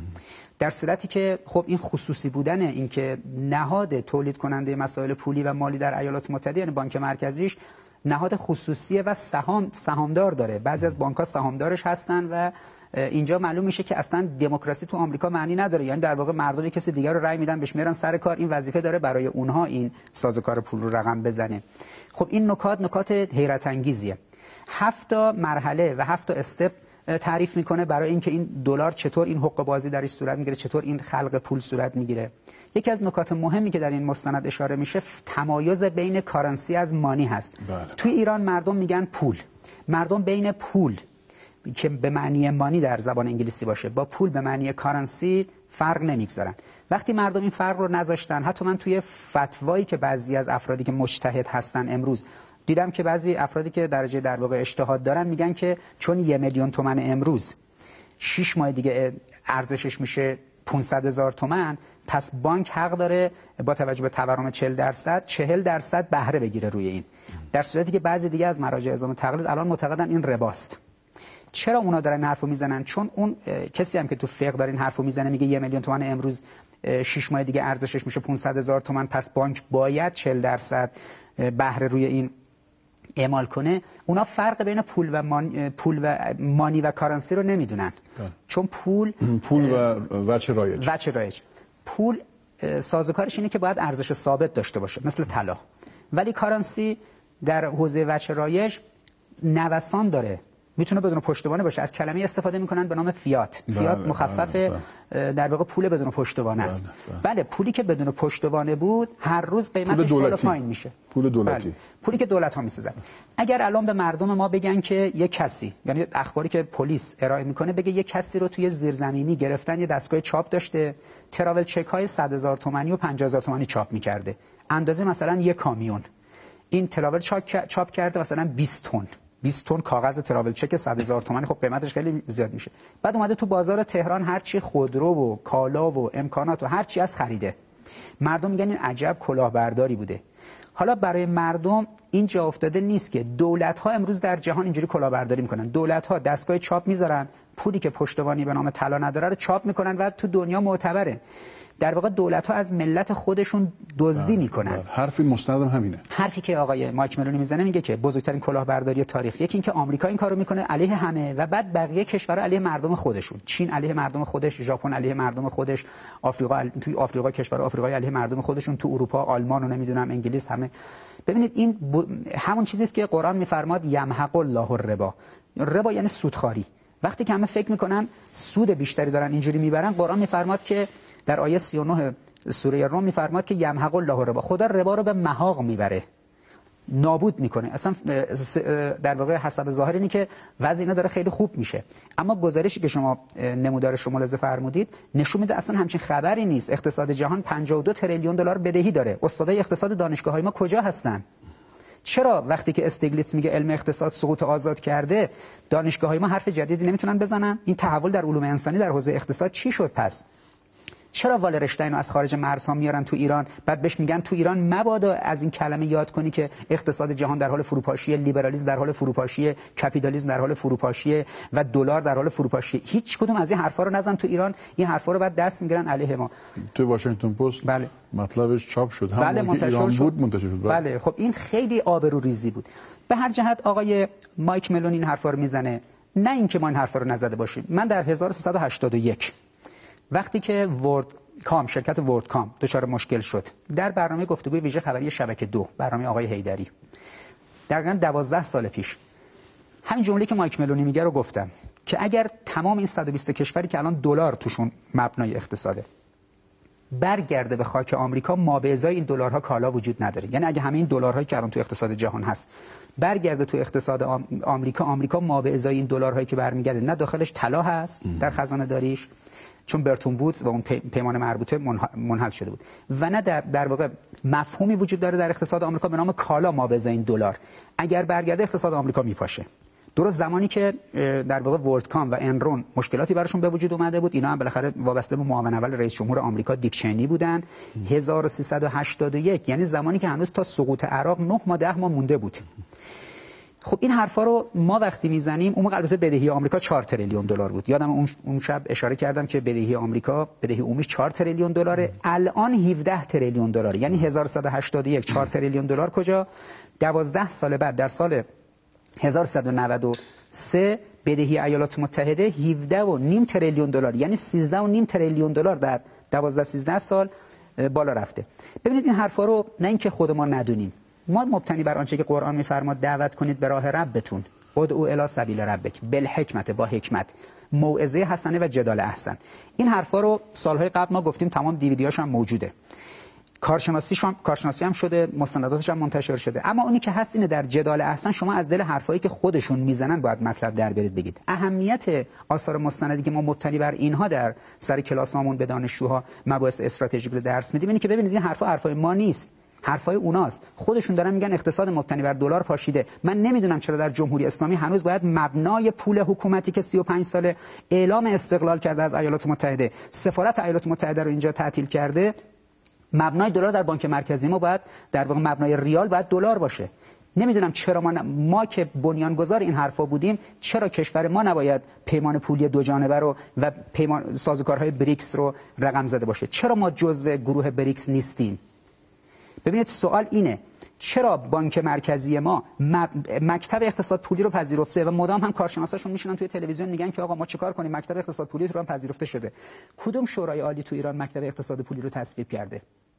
در صورتی که خب این خصوصی بودن این که نهاد تولید کننده مسائل پولی و مالی در ایالات متحده یعنی بانک مرکزیش نهاد خصوصیه و سهام سهامدار داره. بعضی از بانک‌ها سهامدارش هستن و اینجا معلوم میشه که اصلا دموکراسی تو آمریکا معنی نداره، یعنی در واقع مردم کسی دیگر رو رأی میدن بهش میرن سر کار، این وظیفه داره برای اونها این سازوکار پول رو رقم بزنه. خب این نکات نکات حیرت انگیزیه. هفت تا مرحله و هفت تا استپ تعریف میکنه برای اینکه این دلار چطور این حقوق بازی درش صورت میگیره، چطور این خلق پول صورت میگیره. یکی از نکات مهمی که در این مستند اشاره میشه تمایز بین کارنسی از مانی هست. بله. توی ایران مردم میگن پول، مردم بین پول که به معنی مانی در زبان انگلیسی باشه با پول به معنی کارنسی فرق نمیگذارن. وقتی مردم این فرق رو نذاشتن، حتی من توی فتوایی که بعضی از افرادی که مجتهد هستن امروز دیدم که بعضی افرادی که درجه در واقع اجتهاد دارن میگن که چون یه میلیون تومان امروز شش ماه دیگه ارزشش میشه پانصد هزار تومان، پس بانک حق داره با توجه به تورم چهل درصد چهل درصد بهره بگیره روی این، در صورتی که بعضی دیگه از مراجع اعظم تقلید الان معتقدن این رباست. چرا اونا دارن این حرفو میزنن؟ چون اون کسی هم که تو فقه داره این حرفو میزنه میگه یه میلیون تومان امروز شش ماه دیگه ارزشش میشه پانصد هزار تومان، پس بانک باید چهل درصد بهره روی این اعمال کنه. اونا فرق بین پول و مانی, پول و مانی و کارنسی رو نمیدونن. چون پول پول و وجه رایج وجه رایج پول سازوکارش اینه که باید ارزش ثابت داشته باشه مثل طلا، ولی کارنسی در حوزه وجه رایج نوسان داره، میتونه بدون پشتوانه باشه. از کلمه استفاده میکنن به نام فیات. فیات بله، مخفف بله، بله. در واقع پول بدون پشتوانه است. بله, بله. بله پولی که بدون پشتوانه بود هر روز قیمتش بالا پایین میشه. پول دولتی. بله. پولی که دولت ها میسازن. اگر الان به مردم ما بگن که یک کسی، یعنی اخباری که پلیس ارائه میکنه بگه یک کسی رو توی زیرزمینی گرفتن، یه دستگاه چاپ داشته، تراول چک های صد هزار تومانی و پنجاه هزار تومانی چاپ میکرده، اندازه مثلا یک کامیون، این تراول چاپ کرده مثلا بیست تن بیست تن کاغذ تراول چک صد هزار تومانی، خب قیمتش خیلی زیاد میشه. بعد اومده تو بازار تهران هر چی خودرو و کالا و امکانات و هر چی از خریده. مردم میگن این عجب کلاهبرداری بوده. حالا برای مردم این جا افتاده نیست که دولت ها امروز در جهان اینجوری کلاهبرداری میکنن. دولت ها دستگاه چاپ میذارن، پولی که پشتوانی به نام طلا نداره رو چاپ میکنن و تو دنیا معتبره. در واقع دولت ها از ملت خودشون دزدی میکنن. حرفی مستندم همینه. حرفی که آقای مایک ملونی میزنه میگه که بزرگترین کلاهبرداری تاریخ، یکی اینکه آمریکا این کارو میکنه علیه همه و بعد بقیه کشورها علیه مردم خودشون. چین علیه مردم خودش، ژاپن علیه مردم خودش، آفریقا علی... توی آفریقا کشور آفریقایی علیه مردم خودشون، تو اروپا آلمان و نمیدونم انگلیس همه. ببینید این ب... همون چیزی است که قرآن میفرماد یمحق الله الربا. ربا یعنی سودخواری. وقتی که همه فکر میکنن سود بیشتری دارن اینجوری میبرن، قرآن میفرماد که در آیه سی و نه سوره روم میفرماد که یمحق الله الربا، خدا ربا رو به محاق میبره، نابود میکنه. اصلا در واقع حسب ظاهر اینه که وضع اینا داره خیلی خوب میشه، اما گزارشی که شما نمودارش رو ملاحظه فرمودید نشون میده اصلا همچین خبری نیست. اقتصاد جهان پنجاه و دو تریلیون دلار بدهی داره. استادای اقتصاد دانشگاه‌های ما کجا هستن؟ چرا وقتی که استیگلیتس میگه علم اقتصاد سقوط آزاد کرده، دانشگاه‌های ما حرف جدیدی نمیتونن بزنن؟ این تحول در علوم انسانی در حوزه اقتصاد چی شد پس؟ چرا والرشتاین رو از خارج مرزها میارن تو ایران، بعد بهش میگن تو ایران مبادا از این کلمه یاد کنی که اقتصاد جهان در حال فروپاشی، لیبرالیسم در حال فروپاشی، کپیتالیسم در حال فروپاشی و دلار در حال فروپاشی. هیچ کدوم از این حرفا رو نزن تو ایران. این حرفا رو بعد دست میگیرن علیه ما. تو واشنگتن پست بله مطلبش چاپ شد، هم بله که ایران شد. بود منتشر شد. بله. بله خب این خیلی آبروریزی بود. به هر جهت آقای مایک ملونی این حرفا رو میزنه، نه اینکه ما این حرفا رو نزده باشیم. من در هزار و سیصد و هشتاد و یک وقتی که ورد کام شرکت ورد کام دچار مشکل شد، در برنامه گفتگوی ویژه خبری شبکه دو، برنامه آقای حیدری، دقیقاً دوازده سال پیش، همین جمله که مایک ملونی میگه رو گفتم که اگر تمام این صد و بیست کشوری که الان دلار توشون مبنای اقتصاده برگرده به خاک آمریکا، ما به ازای این دلارها کالا وجود نداره. یعنی اگه همه این دلارهایی که الان تو اقتصاد جهان هست برگرده تو اقتصاد آمریکا، آمریکا ما به ازای این دلارهایی که برمیگرده نه داخلش طلا هست در خزانه داریش، چون برتون وودز و اون پیمان مربوطه منحل شده بود، و نه در, در واقع مفهومی وجود داره در اقتصاد آمریکا به نام کالا ما به ازای این دلار. اگر برگرده اقتصاد آمریکا میپاشه. درست زمانی که در واقع ورلد کام و انرون مشکلاتی براشون به وجود اومده بود، اینا هم بالاخره وابسته به معاون اول رئیس جمهور آمریکا دیک چینی بودن. هزار و سیصد و هشتاد و یک یعنی زمانی که هنوز تا سقوط عراق نه ماه ده ماه مونده بود. خب این حرفا رو ما وقتی میزنیم، اون موقع البته بدهی آمریکا چهار تریلیون دلار بود. یادم اون اون شب اشاره کردم که بدهی آمریکا، بدهی عمومیش چهار تریلیون دلاره، الان هفده تریلیون دلاره. یعنی هزار و سیصد و هشتاد و یک چهار تریلیون دلار کجا؟ دوازده سال بعد در سال هزار و سیصد و نود و سه بدهی ایالات متحده هفده و نیم تریلیون دلار، یعنی سیزده و نیم تریلیون دلار در دوازده سیزده سال بالا رفته. ببینید این حرفا رو نه اینکه خود ما ندونیم، ما مبتنی بر آنچه که قرآن میفرماد دعوت کنید به راه ربتون، ادعوا الی سبیل ربک بالحکمت، با حکمت، موعظه حسنه و جدال احسن. این حرفا رو سالهای قبل ما گفتیم، تمام دیویدیاش هم موجوده، کارشناسیش هم کارشناسی هم شده، مستنداتش هم منتشر شده. اما اونی که هست اینه در جدال احسن شما از دل حرفایی که خودشون میزنن باید مطلب در بیارید بگید. اهمیت آثار مستندی که ما مبتنی بر اینها در سر کلاسامون به دانشجوها مباحث استراتژیک رو درس میدیم اینه که ببینید این حرفا حرفای ما نیست. حرفای اوناست. خودشون دارن میگن اقتصاد مبتنی بر دلار پاشیده. من نمیدونم چرا در جمهوری اسلامی هنوز باید مبنای پول حکومتی که سی و پنج ساله اعلام استقلال کرده از ایالات متحده، سفارت ایالات متحده رو اینجا تعطیل کرده، مبنای دلار در بانک مرکزی ما باید در واقع مبنای ریال باید دلار باشه. نمیدونم چرا ما, ن... ما که بنیانگذار این حرفا بودیم، چرا کشور ما نباید پیمان پولی دو جانبه رو و پیمان سازوکارهای بریکس رو رقم زده باشه؟ چرا ما جزو گروه بریکس نیستیم؟ ببینید سوال اینه، چرا بانک مرکزی ما مکتب اقتصاد پولی رو پذیرفته و مدام هم کارشناساشون میشینن توی تلویزیون میگن که آقا ما چیکار کنیم، مکتب اقتصاد پولی رو هم پذیرفته شده. کدوم شورای عالی تو ایران مکتب اقتصاد پولی رو تصویب کرده؟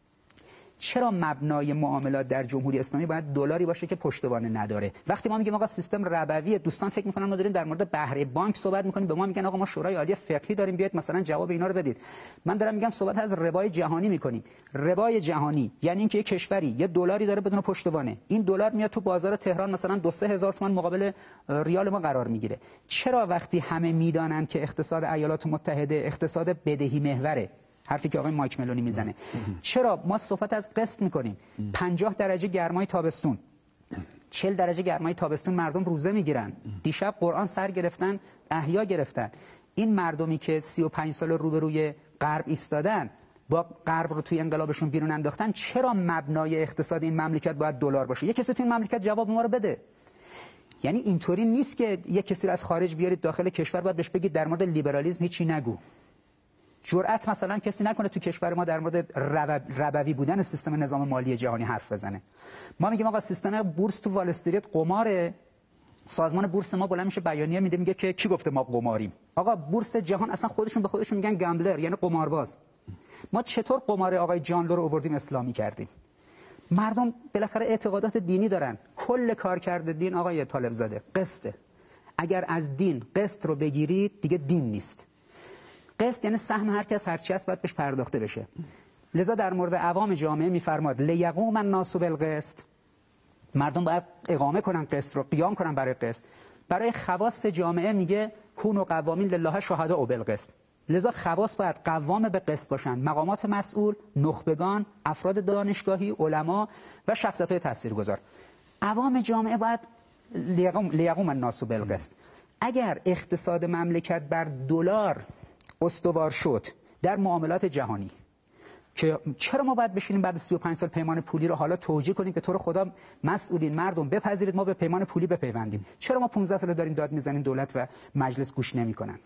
چرا مبنای معاملات در جمهوری اسلامی باید دلاری باشه که پشتوانه نداره؟ وقتی ما میگیم آقا سیستم ربوی، دوستان فکر میکنن ما داریم در مورد بهره بانک صحبت میکنیم، به ما میگن آقا ما شورای عالی فقهی داریم، بیاید مثلا جواب اینا رو بدید. من دارم میگم صحبت از ربای جهانی میکنیم. ربای جهانی یعنی اینکه یک کشوری یه دلاری داره بدون پشتوانه، این دلار میاد تو بازار تهران مثلا دو سه هزار تومان مقابل ریال ما قرار میگیره. چرا وقتی همه میدانن که اقتصاد ایالات متحده اقتصاد بدهی محوره، حرفی که آقای مایک ملونی میزنه، چرا ما صحبت از قسط میکنیم؟ پنجاه درجه گرمای تابستون، چهل درجه گرمای تابستون مردم روزه میگیرن، دیشب قرآن سر گرفتن، احیا گرفتن. این مردمی که سی و پنج سال روبروی غرب ایستادن، با غرب رو توی انقلابشون بیرون انداختن، چرا مبنای اقتصاد این مملکت باید دلار باشه؟ یه کسی توی این مملکت جواب ما رو بده. یعنی اینطوری نیست که یه کسی رو از خارج بیارید داخل کشور باید بهش بگید در مورد لیبرالیسم هیچی نگو. جرأت مثلا کسی نکنه تو کشور ما در مورد ربوی بودن سیستم نظام مالی جهانی حرف بزنه. ما میگیم آقا سیستم بورس تو وال استریت قماره، سازمان بورس ما بلند میشه بیانیه میده میگه که کی گفته ما قماریم؟ آقا بورس جهان اصلا خودشون به خودشون میگن گمبلر، یعنی قمارباز. ما چطور قمار آقای جان لو رو آوردیم اسلامی کردیم؟ مردم بالاخره اعتقادات دینی دارن. کل کارکرد دین آقای طالب زاده قسطه. اگر از دین قسط رو بگیرید دیگه دین نیست. قسط یعنی سهم هر کس هر چی است باید بهش پرداخته بشه. لذا در مورد عوام جامعه میفرماد لیقوم الناس بالقسط، مردم باید اقامه کنن قسط رو، قیام کنن برای قسط. برای خواص جامعه میگه کونوا قوامین لله شهداء بالقسط. لذا خواص باید قوام به قسط باشن، مقامات مسئول، نخبگان، افراد دانشگاهی، علما و شخصیت‌های تاثیرگذار. عوام جامعه باید لیقوم لیقوم الناس بالقسط. اگر اقتصاد مملکت بر دلار استوار شد در معاملات جهانی، که چرا ما باید بشینیم بعد سی و پنج سال پیمان پولی رو حالا توجیه کنیم که تو رو خدا مسئولین مردم بپذیرید ما به پیمان پولی بپیوندیم؟ چرا ما پانزده سال داریم داد میزنیم دولت و مجلس گوش نمیکنن؟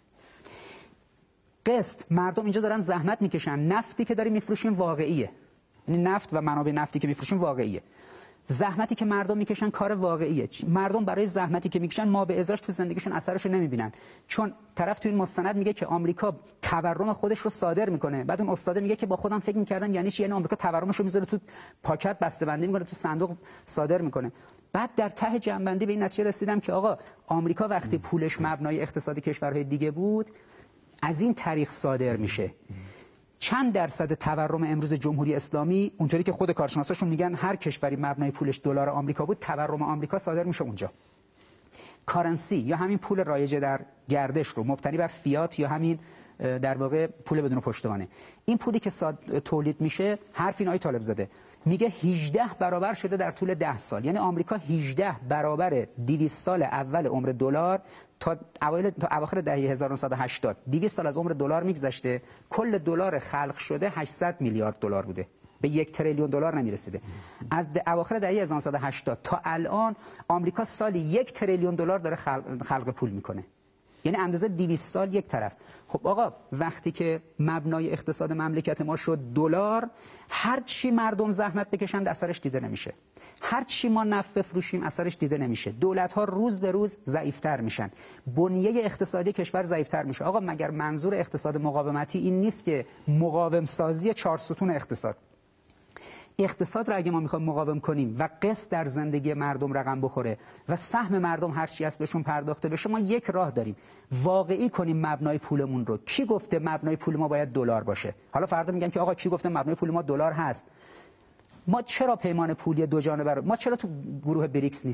قسط، مردم اینجا دارن زحمت میکشن، نفتی که داریم میفروشیم واقعیه، یعنی نفت و منابع نفتی که میفروشیم واقعیه، زحمتی که مردم میکشن کار واقعیه. مردم برای زحمتی که میکشن ما به ازاش تو زندگیشون اثرشو نمیبینن، چون طرف تو این مستند میگه که آمریکا تورم خودش رو صادر میکنه، بعد اون استاد میگه که با خودم فکر میکردم یعنی چی، یعنی آمریکا تورمش رو میذاره تو پاکت بسته‌بندی میکنه، تو صندوق صادر میکنه. بعد در ته جنبندی به این نتیجه رسیدم که آقا آمریکا وقتی پولش مبنای اقتصاد کشورهای دیگه بود از این طریق صادر میشه. چند درصد تورم امروز جمهوری اسلامی، اونطوری که خود کارشناساشون میگن هر کشوری مبنای پولش دلار آمریکا بود، تورم آمریکا صادر میشه اونجا. کارنسی یا همین پول رایج در گردش رو مبتنی بر فیات یا همین در واقع پول بدون پشتوانه، این پولی که تولید میشه، حرف این آقای طالب زاده میگه هجده برابر شده در طول ده سال. یعنی آمریکا هجده برابر دویست سال اول عمر دلار تا اوایل تا اواخر دهه هزار و نهصد و هشتاد، دویست سال از عمر دلار میگذشته، کل دلار خلق شده هشتصد میلیارد دلار بوده، به یک تریلیون دلار نمیرسیده. از اواخر دهه هزار و نهصد و هشتاد تا الان آمریکا سالی یک تریلیون دلار داره خلق, خلق پول میکنه، یعنی اندازه دویست سال یک طرف. خب آقا وقتی که مبنای اقتصاد مملکت ما شد دلار، هر چی مردم زحمت بکشند اثرش دیده نمیشه، هر چی ما نفت بفروشیم اثرش دیده نمیشه، دولت ها روز به روز ضعیفتر میشن، بنیه اقتصادی کشور ضعیفتر میشه. آقا مگر منظور اقتصاد مقاومتی این نیست که مقاوم سازی چهار ستون اقتصاد؟ اقتصاد را اگه ما میخوایم مقاوم کنیم و قسط در زندگی مردم رقم بخوره و سهم مردم هر چی هست بهشون پرداخته بشه، ما یک راه داریم، واقعی کنیم مبنای پولمون رو. کی گفته مبنای پول ما باید دلار باشه؟ حالا فردا میگن که آقا کی گفته مبنای پول ما دلار هست؟ ما چرا پیمان پولی دو جانبه رو، ما چرا تو گروه بریکس نیستیم؟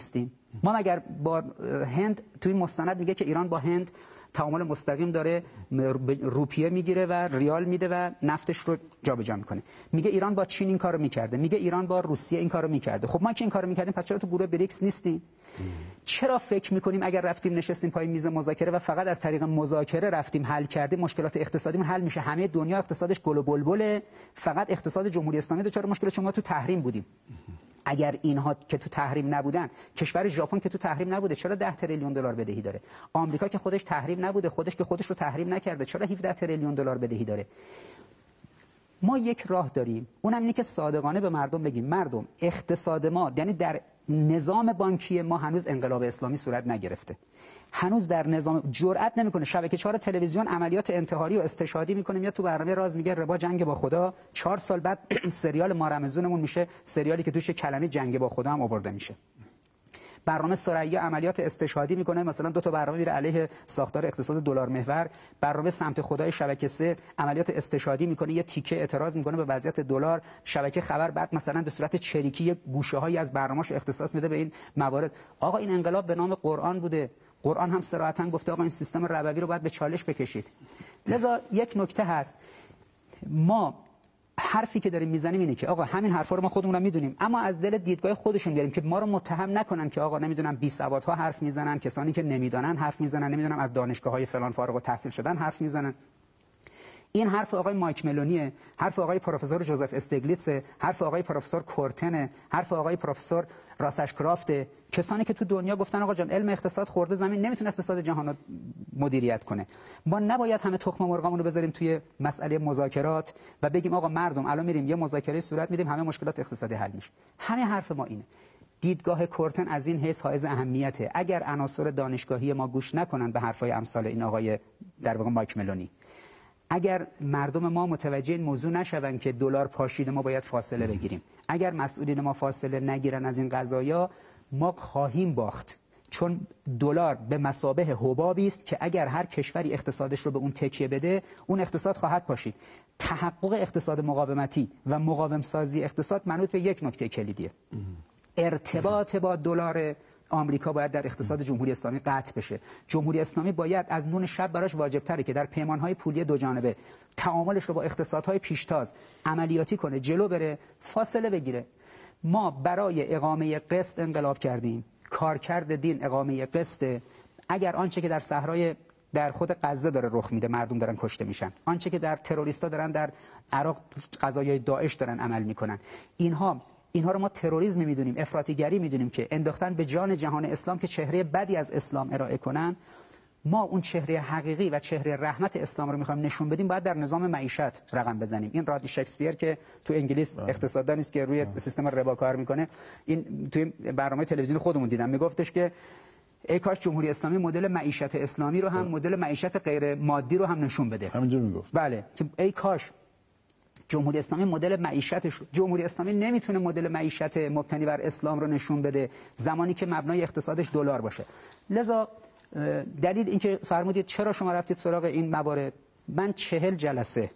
ما مگر با هند توی مستند میگه که ایران با هند تعامل مستقیم داره، روپیه میگیره و ریال میده و نفتش رو جابجا میکنه. میگه ایران با چین این کارو میکرده، میگه ایران با روسیه این کارو میکرده. خب ما که این کارو میکردیم پس چرا تو گروه بریکس نیستیم؟ چرا فکر میکنیم اگر رفتیم نشستیم پای میز مذاکره و فقط از طریق مذاکره رفتیم حل کردیم مشکلات اقتصادیمون حل میشه؟ همه دنیا اقتصادش گل و بلبله، فقط اقتصاد جمهوری اسلامی دچار مشکل شما تو تحریم بودیم. اگر اینها که تو تحریم نبودن، کشور ژاپن که تو تحریم نبوده چرا ده تریلیون دلار بدهی داره؟ آمریکا که خودش تحریم نبوده، خودش که خودش رو تحریم نکرده، چرا هفده تریلیون دلار بدهی داره؟ ما یک راه داریم، اونم اینه که صادقانه به مردم بگیم مردم اقتصاد ما، یعنی در نظام بانکی ما هنوز انقلاب اسلامی صورت نگرفته. هنوز در نظام جرئت نمیکنه شبکه چهار تلویزیون عملیات انتحاری و استشهادی میکنه، میاد تو برنامه راز میگه ربا جنگ با خدا. چهار سال بعد سریال ما رمضونمون میشه سریالی که توش کلمه جنگ با خدا هم آورده میشه. برنامه ثریا عملیات استشهادی میکنه، مثلا دو تا برنامه میره علیه ساختار اقتصاد دلار محور. برنامه سمت خدای شبکه سه عملیات استشهادی میکنه، یه تیکه اعتراض میکنه به وضعیت دلار. شبکه خبر بعد مثلا به صورت چریکی گوشه‌هایی از برنامه‌اش اختصاص میده به این موارد. آقا این انقلاب به نام قرآن بوده، قرآن هم صراحتاً گفته آقا این سیستم ربوی رو باید به چالش بکشید. لذا یک نکته هست، ما حرفی که داریم میزنیم اینه که آقا همین حرفا رو ما خودمون هم میدونیم، اما از دل دیدگاه خودشون بیاریم که ما رو متهم نکنن که آقا نمیدونم بی سوادها حرف میزنن، کسانی که نمیدونن حرف میزنن، نمیدونم از دانشگاه‌های فلان فارغ التحصیل شدن حرف میزنن. این حرف آقای مایک ملونیه، حرف آقای پروفسور جوزف استگلیتس، حرف آقای پروفسور کورتن، حرف آقای پروفسور راسشکرافت، کسانی که تو دنیا گفتن آقا جان علم اقتصاد خورده زمین، نمیتونه اقتصاد جهان رو مدیریت کنه. ما نباید همه تخم مرغامون رو بذاریم توی مسئله مذاکرات و بگیم آقا مردم الان میریم یه مذاکره صورت میدیم همه مشکلات اقتصادی حل میشه. همه حرف ما اینه. دیدگاه کورتن از این حیث حائز اهمیته. اگر عناصر دانشگاهی ما گوش نکنن به حرفای امثال این آقای در واقع مایک ملونی، اگر مردم ما متوجه این موضوع نشون که دلار پاشیده ما باید فاصله بگیریم، اگر مسئولین ما فاصله نگیرن از این قضایا، ما خواهیم باخت. چون دلار به مثابه حبابی است که اگر هر کشوری اقتصادش رو به اون تکیه بده، اون اقتصاد خواهد پاشید. تحقق اقتصاد مقاومتی و مقاوم سازی اقتصاد منوط به یک نکته کلیدیه. ارتباط با دلار آمریکا باید در اقتصاد جمهوری اسلامی قطع بشه. جمهوری اسلامی باید از نون شب براش واجب تره که در پیمانهای پولی دو جانبه تعاملش رو با اقتصادهای پیشتاز عملیاتی کنه، جلو بره، فاصله بگیره. ما برای اقامه قسط انقلاب کردیم، کارکرد دین اقامه قسط. اگر آنچه که در صحرای در خود غزه داره رخ میده، مردم دارن کشته میشن، آنچه که در تروریستا دارن در عراق قضایای داعش دارن عمل میکنن، اینها اینها رو ما تروریسم میدونیم، افراطیگری میدونیم که انداختن به جان جهان اسلام که چهره بدی از اسلام ارائه کنن. ما اون چهره حقیقی و چهره رحمت اسلام رو میخوایم نشون بدیم، باید در نظام معیشت رقم بزنیم. این رادی شکسپیر که تو انگلیس اقتصاددانی است که روی سیستم ربا کار میکنه، این توی برنامه تلویزیون خودمون دیدم میگفتش که ای کاش جمهوری اسلامی مدل معیشت اسلامی رو هم مدل معیشت غیر مادی رو هم نشون بده. همینجوری میگفت. بله، که ای کاش جمهوری اسلامی مدل معیشتش رو، جمهوری اسلامی نمیتونه مدل معیشت مبتنی بر اسلام رو نشون بده زمانی که مبنای اقتصادش دلار باشه. لذا دلیل اینکه فرمودید چرا شما رفتید سراغ این موارد، من چهل جلسه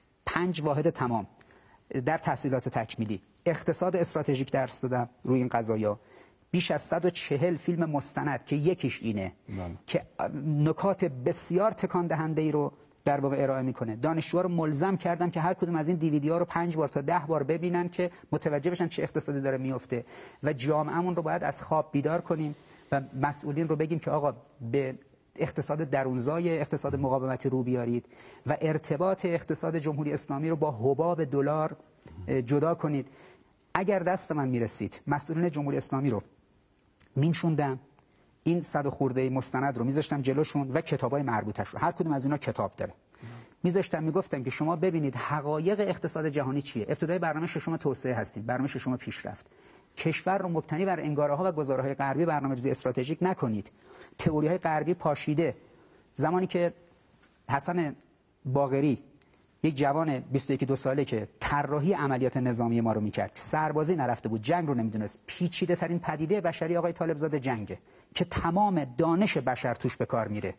پنج واحد تمام در تحصیلات تکمیلی اقتصاد استراتژیک درس دادم روی این قضایا، بیش از صد و چهل فیلم مستند که یکیش اینه من. که نکات بسیار تکان دهنده ای رو در واقع ارائه میکنه. دانشجوها رو ملزم کردم که هر کدوم از این دیویدی‌ها رو پنج بار تا ده بار ببینن که متوجه بشن چه اقتصادی داره میفته و جامعهمون رو باید از خواب بیدار کنیم و مسئولین رو بگیم که آقا به اقتصاد درونزای اقتصاد مقاومتی رو بیارید و ارتباط اقتصاد جمهوری اسلامی رو با حباب دلار جدا کنید. اگر دست من میرسید مسئولین جمهوری اسلامی رو مینشوندم، این صد خورده مستند رو میذاشتم جلوشون و کتابای مربوطش رو، هر کدوم از اینا کتاب داره، میذاشتم میگفتم که شما ببینید حقایق اقتصاد جهانی چیه. ابتدای برنامه ششم توسعه هستیم، برنامه ششم پیشرفت. کشور رو مبتنی بر انگاره‌ها و گزاره‌های غربی برنامه‌ریزی استراتژیک نکنید. تئوری‌های غربی پاشیده. زمانی که حسن باقری یک جوان بیست و یک دو ساله که طراحی عملیات نظامی ما رو میکرد، سربازی نرفته بود، جنگ رو نمیدونست، پیچیده ترین پدیده بشری آقای طالبزاده جنگه که تمام دانش بشر توش به کار میره.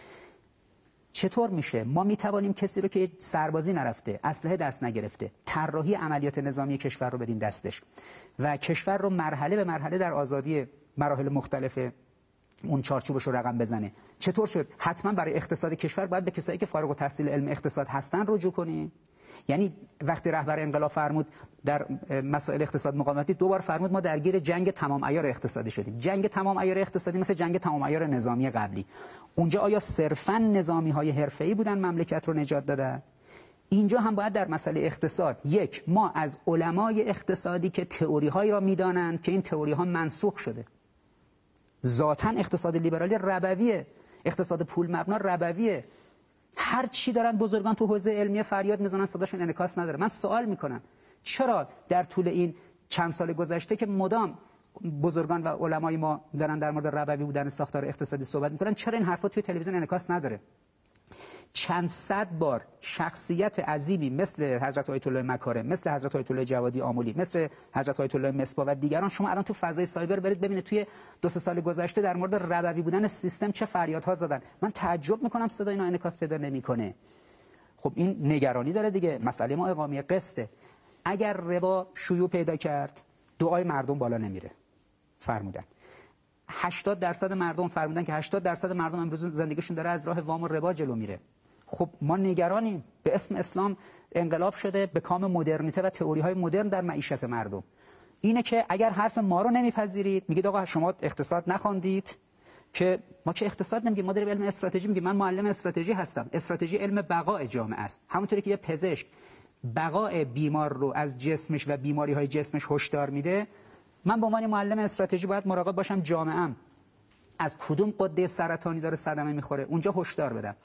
چطور میشه ما میتوانیم کسی رو که سربازی نرفته، اسلحه دست نگرفته، طراحی عملیات نظامی کشور رو بدیم دستش و کشور رو مرحله به مرحله در آزادی مراحل مختلف اون چارچوبش رو رقم بزنه. چطور شد؟ حتما برای اقتصاد کشور باید به کسایی که فارغ التحصیل علم اقتصاد هستن رجوع کنیم. یعنی وقتی رهبر انقلاب فرمود در مسائل اقتصاد مقاومتی، دو بار فرمود ما درگیر جنگ تمام عیار اقتصادی شدیم. جنگ تمام عیار اقتصادی مثل جنگ تمام عیار نظامی قبلی. اونجا آیا صرفاً نظامی‌های حرفه‌ای بودن مملکت رو نجات دادن؟ اینجا هم باید در مسئله اقتصاد، یک، ما از علمای اقتصادی که تئوری‌هایی را می‌دانند که این تئوری‌ها منسوخ شده. ذاتاً اقتصاد لیبرالی ربویه، اقتصاد پول مبنا ربویه. هر چی دارن بزرگان تو حوزه علمیه فریاد میزنن، صداشون انعکاس نداره. من سوال میکنم چرا در طول این چند سال گذشته که مدام بزرگان و علمای ما دارن در مورد ربوی بودن ساختار اقتصادی صحبت میکنن، چرا این حرفا توی تلویزیون انعکاس نداره؟ چند صد بار شخصیت عظیمی مثل حضرت آیت الله مکارم، مثل حضرت آیت الله جوادی آملی، مثل حضرت آیت الله مصباح و دیگران، شما الان تو فضای سایبر برید ببینید توی دو سه سال گذشته در مورد ربوی بودن سیستم چه فریادها زدن. من تعجب میکنم صدای اینا انعکاس پیدا نمیکنه. خب این نگرانی داره دیگه. مسئله ما اقامه قسطه. اگر ربا شیوع پیدا کرد، دعای مردم بالا نمیره. فرمودن هشتاد درصد مردم فرمودن که هشتاد درصد مردم امروز زندگیشون داره از راه وام و ربا جلو میره. خب ما نگرانیم. به اسم اسلام انقلاب شده به کام مدرنیته و تئوری‌های مدرن در معیشت مردم. اینه که اگر حرف ما رو نمیپذیرید، میگید آقا شما اقتصاد نخواندید، که ما که اقتصاد نمیگیم، ما داریم علم استراتژی میگیم. من معلم استراتژی هستم. استراتژی علم بقای جامعه است. همونطوری که یه پزشک بقای بیمار رو از جسمش و بیماری‌های جسمش هشدار میده، من به عنوان معلم استراتژی باید مراقب باشم جامعه‌ام از کدوم غده سرطانی داره صدمه میخوره، اونجا هشدار بدم.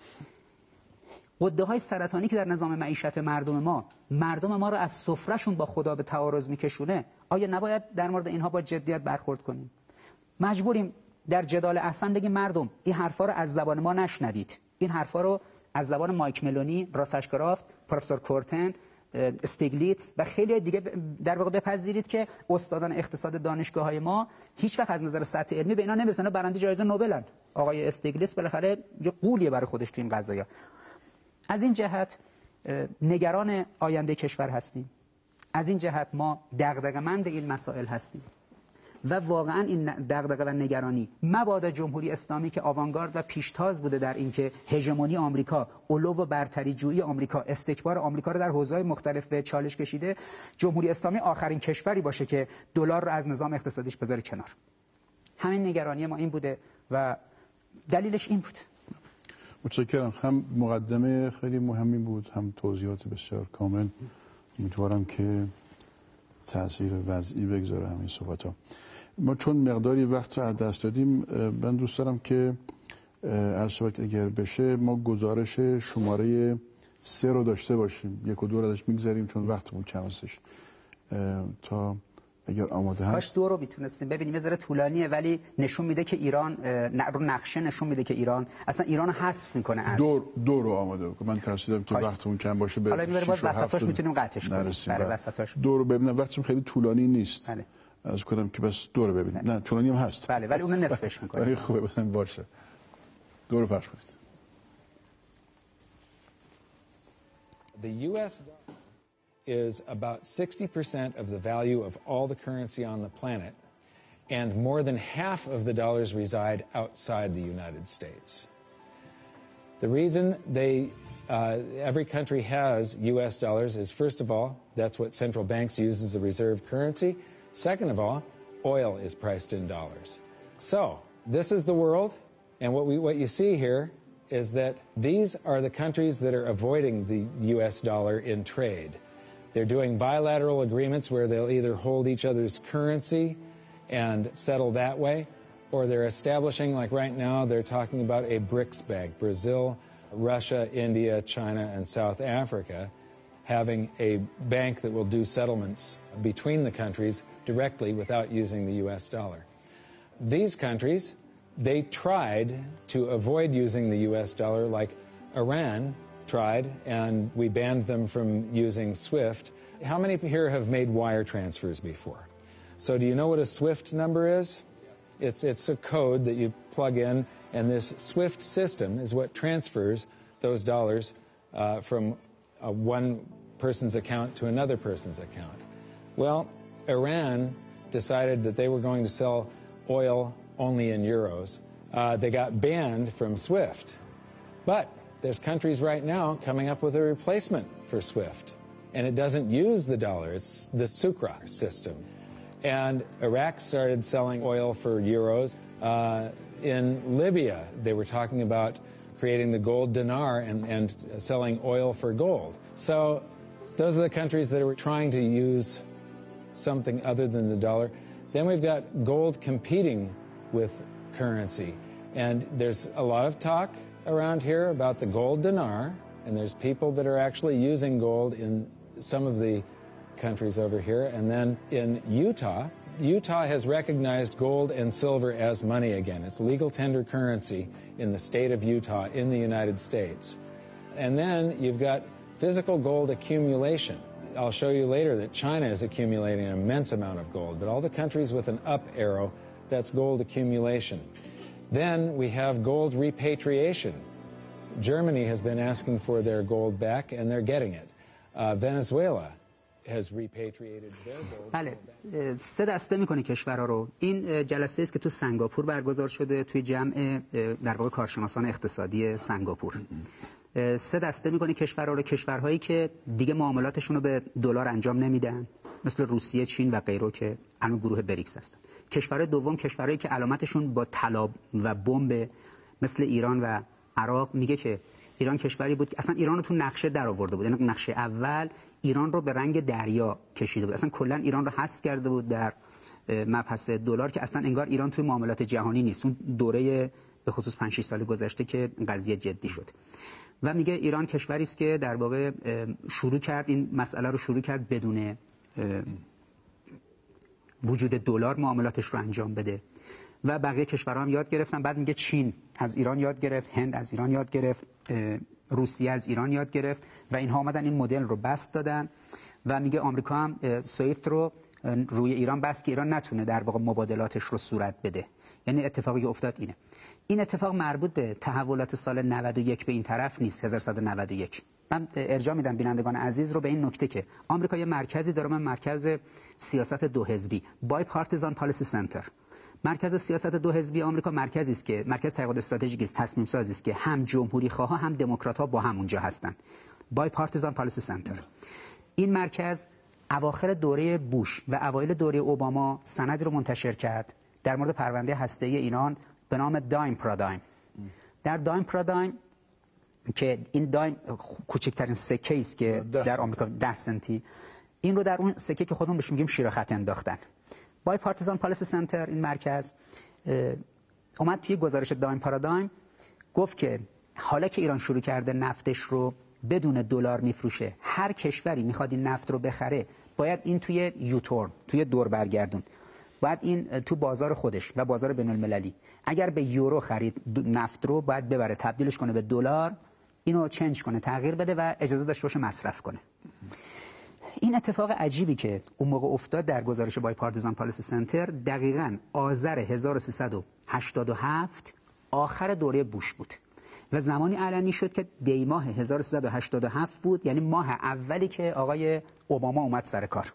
غده‌های سرطانی که در نظام معیشت مردم ما مردم ما رو از سفرهشون با خدا به تعارض میکشونه، آیا نباید در مورد اینها با جدیت برخورد کنیم؟ مجبوریم در جدال احسن بگیم مردم این حرفا رو از زبان ما نشنوید. این حرفا رو از زبان مایک ملونی، راساشکرافت، پروفسور کورتن، استیگلیتس و خیلی دیگه در واقع بپذیرید که استادان اقتصاد دانشگاه‌های ما هیچ وقت از نظر سطح علمی به اینا نمی‌رسن. برنده جایزه نوبلن. آقای استیگلیتس بالاخره یه قولیه برای خودش تو این قضايا. از این جهت نگران آینده کشور هستیم. از این جهت ما دغدغه‌مند این مسائل هستیم و واقعا این دغدغه و نگرانی مبادا جمهوری اسلامی که آوانگارد و پیشتاز بوده در اینکه هژمونی آمریکا، علو و برتری جویی آمریکا، استکبار آمریکا رو در حوزه‌های مختلف به چالش کشیده، جمهوری اسلامی آخرین کشوری باشه که دلار رو از نظام اقتصادیش بذاره کنار. همین نگرانی ما این بوده و دلیلش این بود. متشکرم. هم مقدمه خیلی مهمی بود، هم توضیحات بسیار کامل. امیدوارم که تأثیر وضعی بگذاره همین صحبت‌ها. ما چون مقداری وقت رو از دست دادیم، من دوست دارم که از صحبت اگر بشه ما گزارش شماره سه رو داشته باشیم. یک و دو رو ازش میگذاریم چون وقتمون کم هستش. تا اگر آماده هست کاش دو رو میتونستیم ببینیم. یه ذره طولانیه ولی نشون میده که ایران رو نقشه نشون میده که ایران اصلا ایران رو حذف میکنه. از دو دو رو آماده بکن. من ترسیدم که وقتمون کم باشه. به حالا میبره باز وسطاش میتونیم قطعش کنیم. برای وسطاش دو رو ببینم. وقتم خیلی طولانی نیست. بله. از کدام که بس دو رو ببینیم. نه, نه طولانی هم هست. بله ولی اون نصفش میکنه. ولی خوبه بزنیم باشه. دو رو پخش کنید. The U S is about sixty percent of the value of all the currency on the planet, and more than half of the dollars reside outside the United States. The reason they, uh, every country has U S dollars is, first of all, that's what central banks use as the reserve currency. Second of all, oil is priced in dollars. So, this is the world, and what we, what you see here is that these are the countries that are avoiding the U S dollar in trade. They're doing bilateral agreements where they'll either hold each other's currency and settle that way, or they're establishing, like right now, they're talking about a BRICS bank, Brazil, Russia, India, China, and South Africa, having a bank that will do settlements between the countries directly without using the U S dollar. These countries, they tried to avoid using the U S dollar, like Iran tried, and we banned them from using SWIFT. How many here have made wire transfers before? So do you know what a SWIFT number is? It's, it's a code that you plug in, and this SWIFT system is what transfers those dollars uh, from uh, one person's account to another person's account. Well, Iran decided that they were going to sell oil only in euros. Uh, they got banned from SWIFT. But there's countries right now coming up with a replacement for SWIFT. And it doesn't use the dollar. It's the Sucre system. And Iraq started selling oil for euros. Uh, in Libya, they were talking about creating the gold dinar and, and selling oil for gold. So those are the countries that are trying to use something other than the dollar. Then we've got gold competing with currency. And there's a lot of talk around here about the gold dinar, and there's people that are actually using gold in some of the countries over here. And then in Utah, Utah has recognized gold and silver as money again. It's legal tender currency in the state of Utah in the United States. And then you've got physical gold accumulation. I'll show you later that China is accumulating an immense amount of gold, but all the countries with an up arrow, that's gold accumulation. Then we have gold repatriation. Germany has been asking for their gold back, and they're getting it. Uh, Venezuela has repatriated their gold. بله، سه دسته میکنه کشورها رو. این جلسه است که تو سنگاپور برگزار شده توی جمع در واقع کارشناسان اقتصادی سنگاپور. سه دسته میکنه کشورها رو، کشورهایی که دیگه معاملاتشون رو به دلار انجام نمیدن، مثل روسیه، چین و غیره که الان گروه بریکس هستن. کشورهای دوم کشورهایی که علامتشون با طلا و بمب، مثل ایران و عراق. میگه که ایران کشوری بود که اصلا ایران رو تو نقشه در آورده بود. یعنی نقشه اول ایران رو به رنگ دریا کشیده بود. اصلا کلا ایران رو حذف کرده بود در مبحث دلار، که اصلا انگار ایران توی معاملات جهانی نیست. اون دوره به خصوص پنج شش سال گذشته که قضیه جدی شد. و میگه ایران کشوری است که در واقع شروع کرد این مسئله رو شروع کرد بدون وجود دلار معاملاتش رو انجام بده. و بقیه کشورها هم یاد گرفتن. بعد میگه چین از ایران یاد گرفت، هند از ایران یاد گرفت، روسیه از ایران یاد گرفت و اینها آمدن این مدل رو بست دادن. و میگه آمریکا هم سویفت رو روی ایران بست که ایران نتونه در واقع مبادلاتش رو صورت بده. یعنی اتفاقی که افتاد اینه. این اتفاق مربوط به تحولات سال نود و یک به این طرف نیست، هزار و سیصد و نود و یک. من ارجاع میدم بینندگان عزیز رو به این نکته که آمریکا یه مرکزی داره، من مرکز سیاست دو حزبی، بای پارتیزان پالیسی سنتر. مرکز سیاست دو حزبی آمریکا مرکزی است که مرکز تحقیقات استراتژیک است، تصمیم سازی است که هم جمهوری خواه هم دموکرات ها با هم اونجا هستن. بای پارتیزان پالیسی سنتر. این مرکز اواخر دوره بوش و اوایل دوره اوباما سندی رو منتشر کرد در مورد پرونده هسته‌ای ایران به نام دایم پرادایم. در دایم پرادایم که این دایم کوچکترین سکه است که در آمریکا ده سنتی، این رو در اون سکه که خودمون بهش میگیم شیر خط انداختن. بای پارتیزان پالیسی سنتر، این مرکز اومد توی گزارش دایم پارادایم گفت که حالا که ایران شروع کرده نفتش رو بدون دلار میفروشه، هر کشوری میخواد این نفت رو بخره باید این توی یوتورن، توی دور برگردون، باید این تو بازار خودش و بازار بین المللی اگر به یورو خرید نفت رو باید ببره تبدیلش کنه به دلار، اینو چنج کنه، تغییر بده و اجازه داشته باشه مصرف کنه. این اتفاق عجیبی که اون موقع افتاد در گزارش بای پارتیزان پالیسی سنتر دقیقاً آذر هزار و سیصد و هشتاد و هفت آخر دوره بوش بود و زمانی علنی شد که دی ماه هزار و سیصد و هشتاد و هفت بود، یعنی ماه اولی که آقای اوباما اومد سر کار.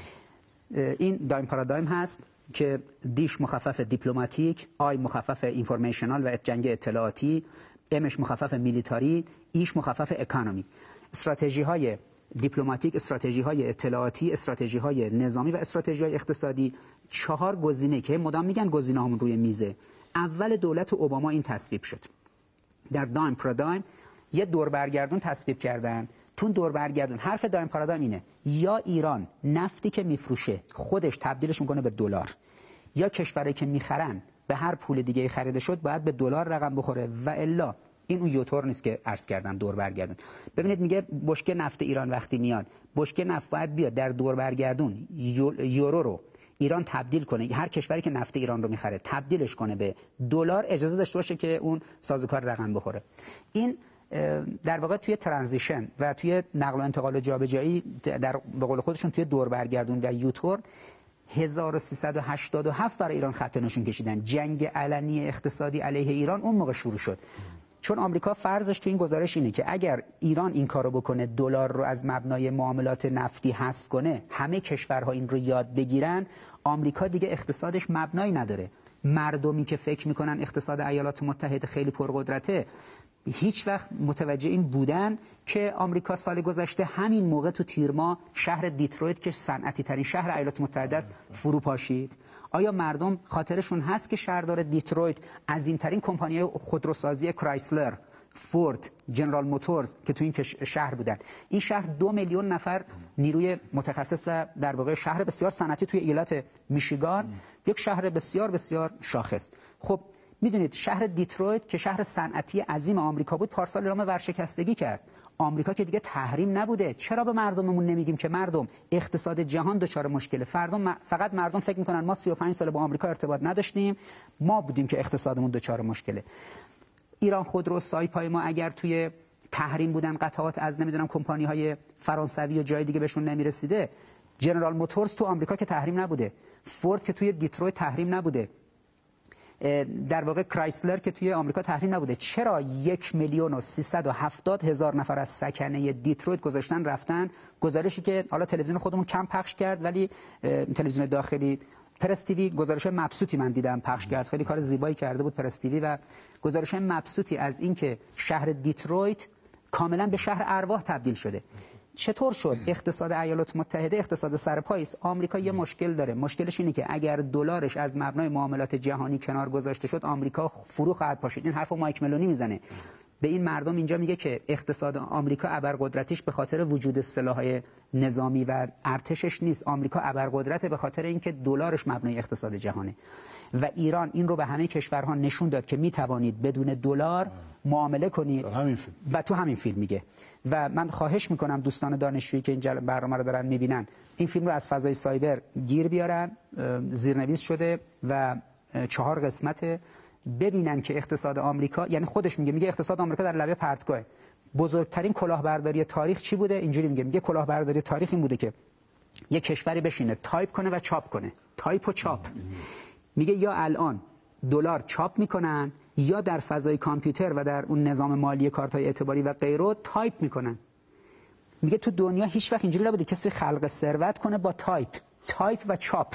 این دایم پارادایم هست که دیش مخفف دیپلماتیک، آی مخفف اینفورمیشنال و جنگ اطلاعاتی، امش مخفف میلیتاری، ایش مخفف اکانومی. استراتژی های دیپلماتیک، استراتژی های اطلاعاتی، استراتژی های نظامی و استراتژی های اقتصادی، چهار گزینه که مدام میگن گزینه همون روی میزه. اول دولت اوباما این تصویب شد. در دایم پارادایم یه دور برگردون تصویب کردن. تو دور برگردون حرف دایم پارادایم اینه: یا ایران نفتی که میفروشه خودش تبدیلش میکنه به دلار، یا کشوری که میخرن به هر پول دیگه خریده شد باید به دلار رقم بخوره و الا این اون یوتور نیست که عرض کردم دور برگردون. ببینید میگه بشکه نفت ایران وقتی میاد، بشکه نفت باید بیاد در دور برگردون یورو رو ایران تبدیل کنه، هر کشوری که نفت ایران رو میخره تبدیلش کنه به دلار، اجازه داشته باشه که اون سازوکار رقم بخوره. این در واقع توی ترانزیشن و توی نقل و انتقال و جابجایی در به قول خودشون توی دور برگردون در یوتور هزار و سیصد و هشتاد و هفت برای ایران خط نشون کشیدن. جنگ علنی اقتصادی علیه ایران اون موقع شروع شد، چون آمریکا فرضش تو این گزارش اینه که اگر ایران این کارو بکنه، دلار رو از مبنای معاملات نفتی حذف کنه، همه کشورها این رو یاد بگیرن، آمریکا دیگه اقتصادش مبنایی نداره. مردمی که فکر میکنن اقتصاد ایالات متحده خیلی پرقدرته هیچ وقت متوجه این بودن که آمریکا سال گذشته همین موقع تو تیر ماه شهر دیترویت که صنعتی ترین شهر ایالات متحده است فرو پاشید؟ آیا مردم خاطرشون هست که شهردار دیترویت عظیم‌ترین کمپانی خودروسازی کرایسلر، فورد، جنرال موتورز که تو این شهر بودن؟ این شهر دو میلیون نفر نیروی متخصص و در واقع شهر بسیار صنعتی توی ایالت میشیگان، یک شهر بسیار بسیار شاخص. خب میدونید شهر دیترویت که شهر صنعتی عظیم آمریکا بود پارسال اعلام ورشکستگی کرد. آمریکا که دیگه تحریم نبوده، چرا به مردممون نمیگیم که مردم اقتصاد جهان دچار مشکله؟ فردم فقط مردم فکر میکنن ما سی و پنج سال با آمریکا ارتباط نداشتیم، ما بودیم که اقتصادمون دچار مشکله. ایران خودرو، سایپای ما اگر توی تحریم بودن قطعات از نمیدونم کمپانی های فرانسوی یا جای دیگه بهشون نمیرسیده، جنرال موتورز تو آمریکا که تحریم نبوده، فورد که توی دیترویت تحریم نبوده، در واقع کرایسلر که توی آمریکا تحریم نبوده، چرا یک میلیون و سیصد و هفتاد هزار نفر از سکنه دیترویت گذاشتن رفتن؟ گزارشی که حالا تلویزیون خودمون کم پخش کرد ولی تلویزیون داخلی پرس تیوی گزارش مبسوطی من دیدم پخش کرد، خیلی کار زیبایی کرده بود پرس تیوی و گزارش مبسوطی از اینکه شهر دیترویت کاملا به شهر ارواح تبدیل شده. چطور شد؟ اقتصاد ایالات متحده اقتصاد سرپایی است. آمریکا یه مشکل داره، مشکلش اینه که اگر دلارش از مبنای معاملات جهانی کنار گذاشته شد آمریکا فرو خواهد پاشید. این حرفو مایک ملونی میزنه به این مردم اینجا، میگه که اقتصاد آمریکا ابرقدرتیش به خاطر وجود سلاح‌های نظامی و ارتشش نیست، آمریکا ابرقدرته به خاطر اینکه دلارش مبنای اقتصاد جهانه و ایران این رو به همه کشورها نشون داد که میتوانید بدون دلار معامله کنید و تو همین فیلم میگه. و من خواهش میکنم دوستان دانشجویی که این برنامه رو دارن میبینن این فیلم رو از فضای سایبر گیر بیارن، زیرنویس شده و چهار قسمته، ببینن که اقتصاد آمریکا، یعنی خودش میگه میگه اقتصاد آمریکا در لبه پرتگاه. بزرگترین کلاهبرداری تاریخ چی بوده؟ اینجوری میگه میگه کلاهبرداری تاریخ این بوده که یک کشوری بشینه تایپ کنه و چاپ کنه، تایپ و چاپ. میگه یا الان دلار چاپ میکنن یا در فضای کامپیوتر و در اون نظام مالی کارت‌های اعتباری و غیره تایپ میکنن. میگه تو دنیا هیچ وقت اینجوری نبوده کسی خلق ثروت کنه با تایپ، تایپ و چاپ.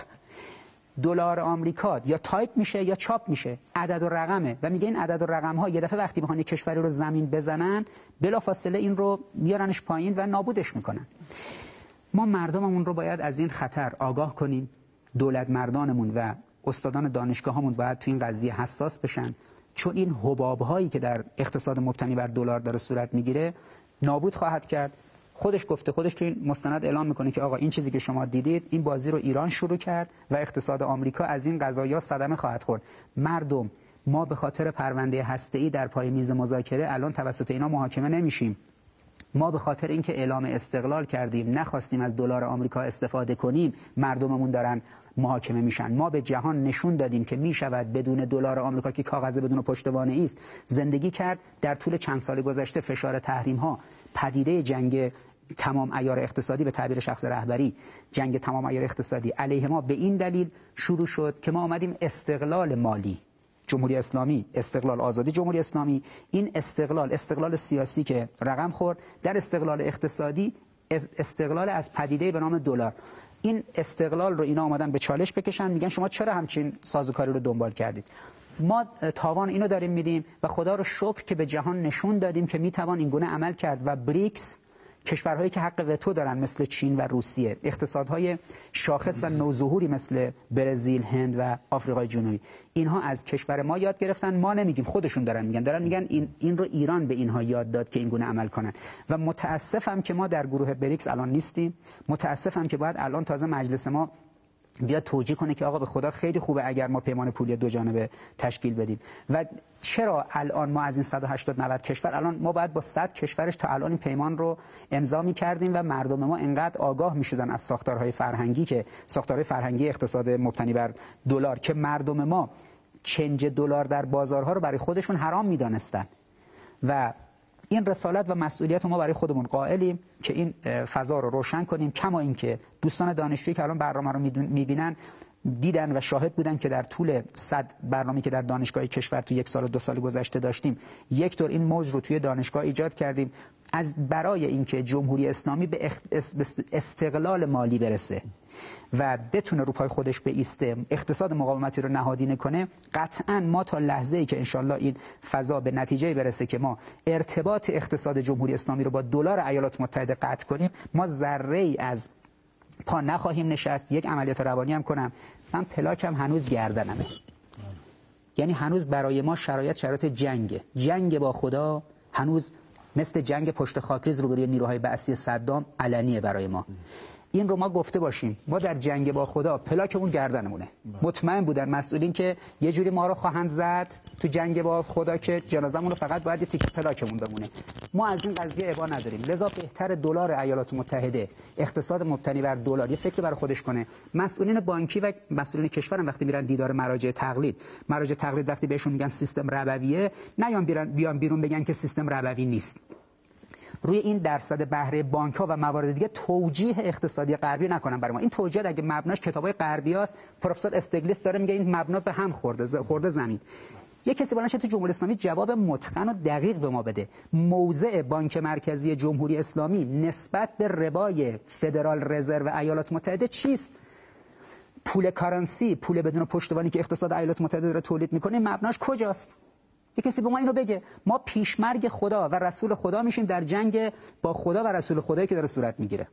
دلار آمریکا یا تایپ میشه یا چاپ میشه، عدد و رقمه و میگه این عدد و رقم ها یه دفعه وقتی بخوان کشوری رو زمین بزنن بلافاصله این رو میارنش پایین و نابودش میکنن. ما مردممون رو باید از این خطر آگاه کنیم، دولت مردانمون و استادان دانشگاهامون باید تو این قضیه حساس بشن، چون این حباب هایی که در اقتصاد مبتنی بر دلار داره صورت میگیره نابود خواهد کرد. خودش گفته، خودش تو این مستند اعلام میکنه که آقا این چیزی که شما دیدید این بازی رو ایران شروع کرد و اقتصاد آمریکا از این قضایا صدمه خواهد خورد. مردم، ما به خاطر پرونده هسته‌ای در پای میز مذاکره الان توسط اینا محاکمه نمیشیم. ما به خاطر اینکه اعلام استقلال کردیم نخواستیم از دلار آمریکا استفاده کنیم، مردممون دارن محاکمه میشن. ما به جهان نشون دادیم که میشود بدون دلار آمریکا که کاغذ بدون پشتوانه است زندگی کرد. در طول چند سال گذشته فشار تحریم ها، پدیده جنگ تمام عیار اقتصادی به تعبیر شخص رهبری، جنگ تمام عیار اقتصادی علیه ما به این دلیل شروع شد که ما آمدیم استقلال مالی، جمهوری اسلامی استقلال، آزادی جمهوری اسلامی، این استقلال استقلال سیاسی که رقم خورد، در استقلال اقتصادی استقلال از پدیده به نام دلار. این استقلال رو اینا آمدن به چالش بکشن، میگن شما چرا همچین سازوکاری رو دنبال کردید؟ ما تاوان اینو داریم میدیم و خدا رو شکر که به جهان نشون دادیم که میتوان این گونه عمل کرد و بریکس، کشورهایی که حق وتو دارن مثل چین و روسیه، اقتصادهای شاخص و نوظهوری مثل برزیل، هند و آفریقای جنوبی، اینها از کشور ما یاد گرفتن. ما نمیگیم، خودشون دارن میگن، دارن میگن این این رو ایران به اینها یاد داد که این گونه عمل کنن. و متاسفم که ما در گروه بریکس الان نیستیم. متاسفم که باید الان تازه مجلس ما بیاد توجیه کنه که آقا به خدا خیلی خوبه اگر ما پیمان پولی دو جانبه تشکیل بدیم. و چرا الان ما از این صد و هشتاد نود کشور، الان ما باید با صد کشورش تا الان این پیمان رو امضا می‌کردیم و مردم ما انقدر آگاه می‌شدن از ساختارهای فرهنگی که ساختارهای فرهنگی اقتصاد مبتنی بر دلار که مردم ما چنج دلار در بازارها رو برای خودشون حرام می‌دانستن. و این رسالت و مسئولیت ما برای خودمون قائلیم که این فضا رو روشن کنیم. کما اینکه دوستان دانشجویی که الان برنامه رو می‌بینن دیدن و شاهد بودن که در طول صد برنامه‌ای که در دانشگاه کشور تو یک سال و دو سال گذشته داشتیم، یک دور این موج رو توی دانشگاه ایجاد کردیم از برای اینکه جمهوری اسلامی به استقلال مالی برسه. و بتونه رو پای خودش بایسته، اقتصاد مقاومتی رو نهادینه کنه، قطعا ما تا لحظه‌ای که انشالله این فضا به نتیجه برسه که ما ارتباط اقتصاد جمهوری اسلامی رو با دلار ایالات متحده قطع کنیم، ما ذره‌ای از پا نخواهیم نشست. یک عملیات روانی هم کنم، من پلاکم هنوز گردنمه، یعنی هنوز برای ما شرایط شرایط جنگه، جنگ با خدا هنوز مثل جنگ پشت خاکریز روبروی نیروهای بعثی صدام علنیه برای ما. این رو ما گفته باشیم، ما در جنگ با خدا پلاکمون گردنمونه. مطمئن بودن مسئولین که یه جوری ما رو خواهند زد تو جنگ با خدا که جنازمون رو فقط باید یه تیکه پلاکمون بمونه. ما از این قضیه ابا نداریم، لذا بهتر دلار ایالات متحده، اقتصاد مبتنی بر دلار یه فکر برای خودش کنه. مسئولین بانکی و مسئولین کشورم وقتی میرن دیدار مراجع تقلید، مراجع تقلید وقتی بهشون میگن سیستم ربویه، نیان بیان بیرون بگن که سیستم ربوی نیست. روی این درصد بهره بانک‌ها و موارد دیگه توجیه اقتصادی غربی نکنن برای ما. این توجیه اگه مبناش کتابای غربی است، پروفسور استگلیس داره میگه این مبنا به هم خورده خورده زمین. یه کسی بالا تو جمهوری اسلامی جواب متقن و دقیق به ما بده. موضع بانک مرکزی جمهوری اسلامی نسبت به ربای فدرال رزرو ایالات متحده چیست؟ پول کارنسی، پول بدون پشتوانی که اقتصاد ایالات متحده داره تولید میکنه، مبناش کجاست؟ یه کسی به ما اینو بگه. ما پیشمرگ خدا و رسول خدا میشیم در جنگ با خدا و رسول خدایی که داره صورت میگیره.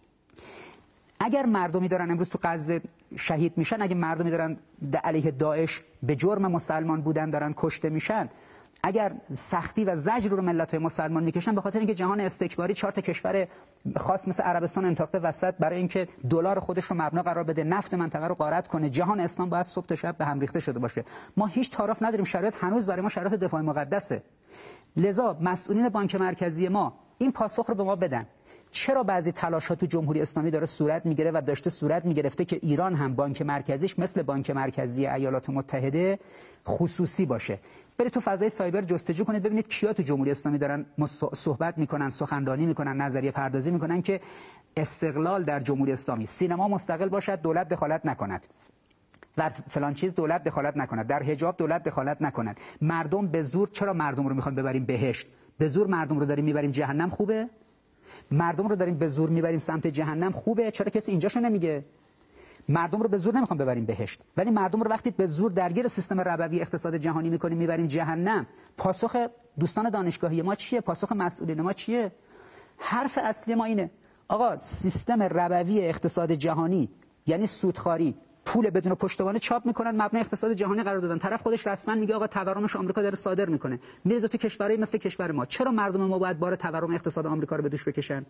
اگر مردمی دارن امروز تو غزه شهید میشن، اگر مردمی دارن علیه داعش به جرم مسلمان بودن دارن کشته میشن، اگر سختی و زجر رو ملت‌های مسلمان میکشن، به خاطر اینکه جهان استکباری چهار تا کشور خاص مثل عربستان انتاخته وسط برای اینکه دلار خودش رو مبنا قرار بده، نفت منطقه رو غارت کنه، جهان اسلام باید صبح تا شب به هم ریخته شده باشه. ما هیچ تعارف نداریم، شرایط هنوز برای ما شرایط دفاع مقدسه. لذا مسئولین بانک مرکزی ما این پاسخ رو به ما بدن. چرا بعضی تلاش‌ها تو جمهوری اسلامی داره صورت میگیره و داشته صورت میگرفته که ایران هم بانک مرکزیش مثل بانک مرکزی ایالات متحده خصوصی باشه؟ برید تو فضای سایبر جستجو کنید ببینید کیا تو جمهوری اسلامی دارن صحبت میکنن، سخنرانی میکنن، نظریه پردازی میکنن که استقلال در جمهوری اسلامی، سینما مستقل باشد، دولت دخالت نکند، در فلان چیز دولت دخالت نکند، در حجاب دولت دخالت نکند، مردم به زور. چرا مردم رو میخوان ببریم بهشت؟ به زور مردم رو داریم میبریم جهنم خوبه؟ مردم رو داریم به زور میبریم سمت جهنم خوبه؟ چرا کسی اینجاشو نمیگه؟ مردم رو به زور نمیخوام ببریم بهشت، ولی مردم رو وقتی به زور درگیر سیستم ربوی اقتصاد جهانی میکنیم میبریم جهنم. پاسخ دوستان دانشگاهی ما چیه؟ پاسخ مسئولین ما چیه؟ حرف اصلی ما اینه آقا سیستم ربوی اقتصاد جهانی یعنی سودخواری، پول بدون پشتوانه چاپ میکنن، مبنای اقتصاد جهانی قرار دادن. طرف خودش رسما میگه آقا تورمش آمریکا داره صادر میکنه، میریزه تو کشورهای مثل کشور ما. چرا مردم ما باید بار تورم اقتصاد آمریکا رو به دوش بکشن؟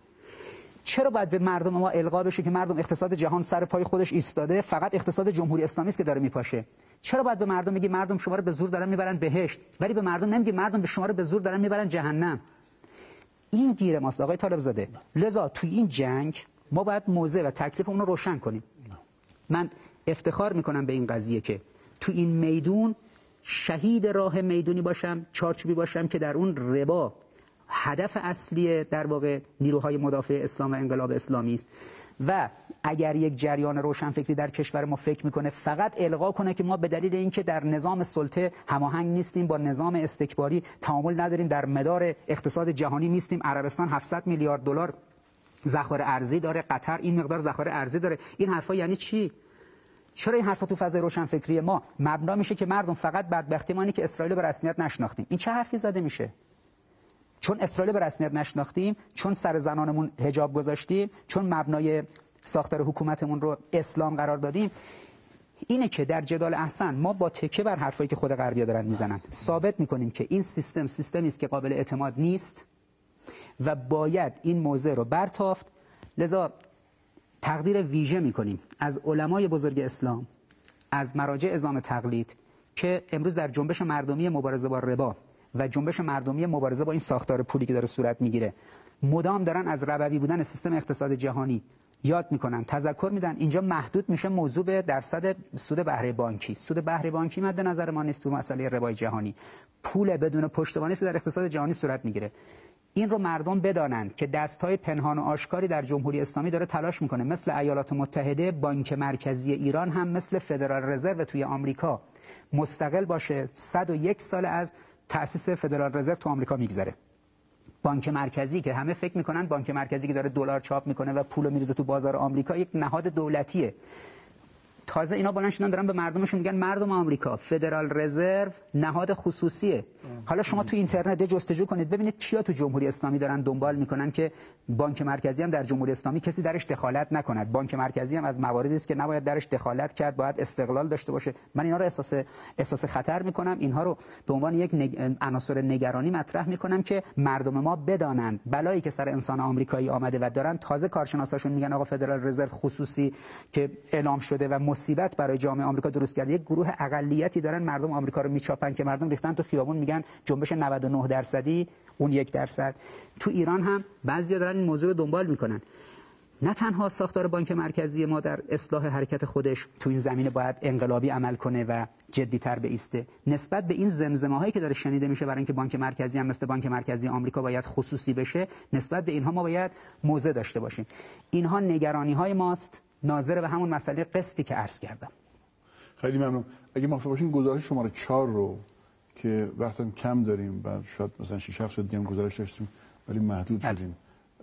چرا باید به مردم ما القا بشه که مردم اقتصاد جهان سر پای خودش ایستاده، فقط اقتصاد جمهوری اسلامی است که داره میپاشه؟ چرا باید به مردم میگی مردم شما رو به زور دارن میبرن بهشت، ولی به مردم نمیگی مردم به شما رو به زور دارن میبرن جهنم؟ این گیر ماست آقای طالب زاده. لذا توی این جنگ ما باید موضع و تکلیفمون رو روشن کنیم. من افتخار میکنم به این قضیه که تو این میدون شهید راه میدونی باشم، چارچوبی باشم که در اون ربا هدف اصلی در واقع نیروهای مدافع اسلام و انقلاب اسلامی است. و اگر یک جریان روشنفکری در کشور ما فکر میکنه فقط القا کنه که ما به دلیل اینکه در نظام سلطه هماهنگ نیستیم با نظام استکباری، تعامل نداریم، در مدار اقتصاد جهانی نیستیم، عربستان هفتصد میلیارد دلار ذخایر ارزی داره، قطر این مقدار ذخایر ارزی داره، این حرفا یعنی چی؟ چرا این حرفا تو فضای روشنفکری ما مبنا میشه که مردم فقط بدبختی ما اینه که اسرائیل به رسمیت نشناختیم؟ این چه حرفی زده میشه؟ چون اسرائیل به رسمیت نشناختیم، چون سر زنانمون حجاب گذاشتیم، چون مبنای ساختار حکومتمون رو اسلام قرار دادیم، اینه که در جدال احسن ما با تکیه بر حرفایی که خود غربی‌ها دارن میزنن ثابت میکنیم که این سیستم سیستمی است که قابل اعتماد نیست و باید این موضع رو برتافت. لذا تقدیر ویژه میکنیم از علمای بزرگ اسلام، از مراجع عظام تقلید که امروز در جنبش مردمی مبارزه با ربا و جنبش مردمی مبارزه با این ساختار پولی که داره صورت میگیره مدام دارن از ربوی بودن سیستم اقتصاد جهانی یاد میکنن، تذکر میدن. اینجا محدود میشه موضوع به درصد سود بهره بانکی. سود بهره بانکی مد نظر ما نیست تو مسئله ربای جهانی. پول بدون پشتوانه است که در اقتصاد جهانی صورت میگیره. این رو مردم بدانن که دستهای پنهان و آشکاری در جمهوری اسلامی داره تلاش میکنه، مثل ایالات متحده بانک مرکزی ایران هم مثل فدرال رزرو توی آمریکا مستقل باشه. صد و یک سال از تأسیس فدرال رزرو تو آمریکا میگذره. بانک مرکزی که همه فکر میکنن بانک مرکزی که داره دلار چاپ میکنه و پولو میریزه تو بازار آمریکا یک نهاد دولتیه. تازه اینا بلند شدن دارن به مردمشون میگن مردم آمریکا فدرال رزرو نهاد خصوصیه. حالا شما تو اینترنت جستجو کنید ببینید کیا تو جمهوری اسلامی دارن دنبال میکنن که بانک مرکزی هم در جمهوری اسلامی کسی درش دخالت نکند. بانک مرکزی هم از مواردی است که نباید درش دخالت کرد، باید استقلال داشته باشه. من اینا رو احساس احساس خطر میکنم، اینها رو به عنوان یک نگ... عناصر نگرانی مطرح میکنم که مردم ما بدانند بلایی که سر انسان آمریکایی آمده و دارن. تازه کارشناساشون میگن آقا فدرال رزرو خصوصی که اعلام شده و مصیبت برای جامعه آمریکا درست کرده، یک گروه اقلیتی دارن مردم آمریکا رو میچاپن که مردم ریختن تو خیابون میگن جنبش نود و نه درصدی اون یک درصد. تو ایران هم بعضیا دارن این موضوع رو دنبال میکنن. نه تنها ساختار بانک مرکزی ما در اصلاح حرکت خودش تو این زمینه باید انقلابی عمل کنه و جدی‌تر بایسته، نسبت به این زمزمه‌هایی که داره شنیده میشه برای اینکه بانک مرکزی هم مثل بانک مرکزی آمریکا باید خصوصی بشه، نسبت به اینها ما باید موضع داشته باشیم. اینها نگرانی‌های ماست ناظر به همون مسئله قسطی که عرض کردم. خیلی ممنون. اگه موافق باشین گزارش شماره چهار رو که وقتا کم داریم و شاید مثلا شش هفت دیگه هم گزارش داشتیم ولی محدود شدیم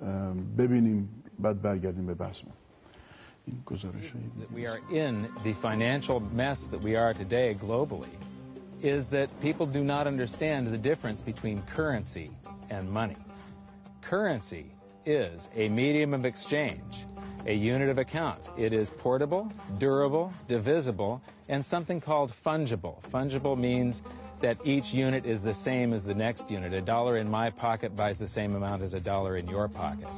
ببینیم بعد برگردیم به بحثمون. این گزارش We are in the financial mess that we are today globally is that people do not understand the difference between currency and money. Currency is a medium of exchange, a unit of account. It is portable, durable, divisible, and something called fungible. Fungible means that each unit is the same as the next unit. A dollar in my pocket buys the same amount as a dollar in your pocket.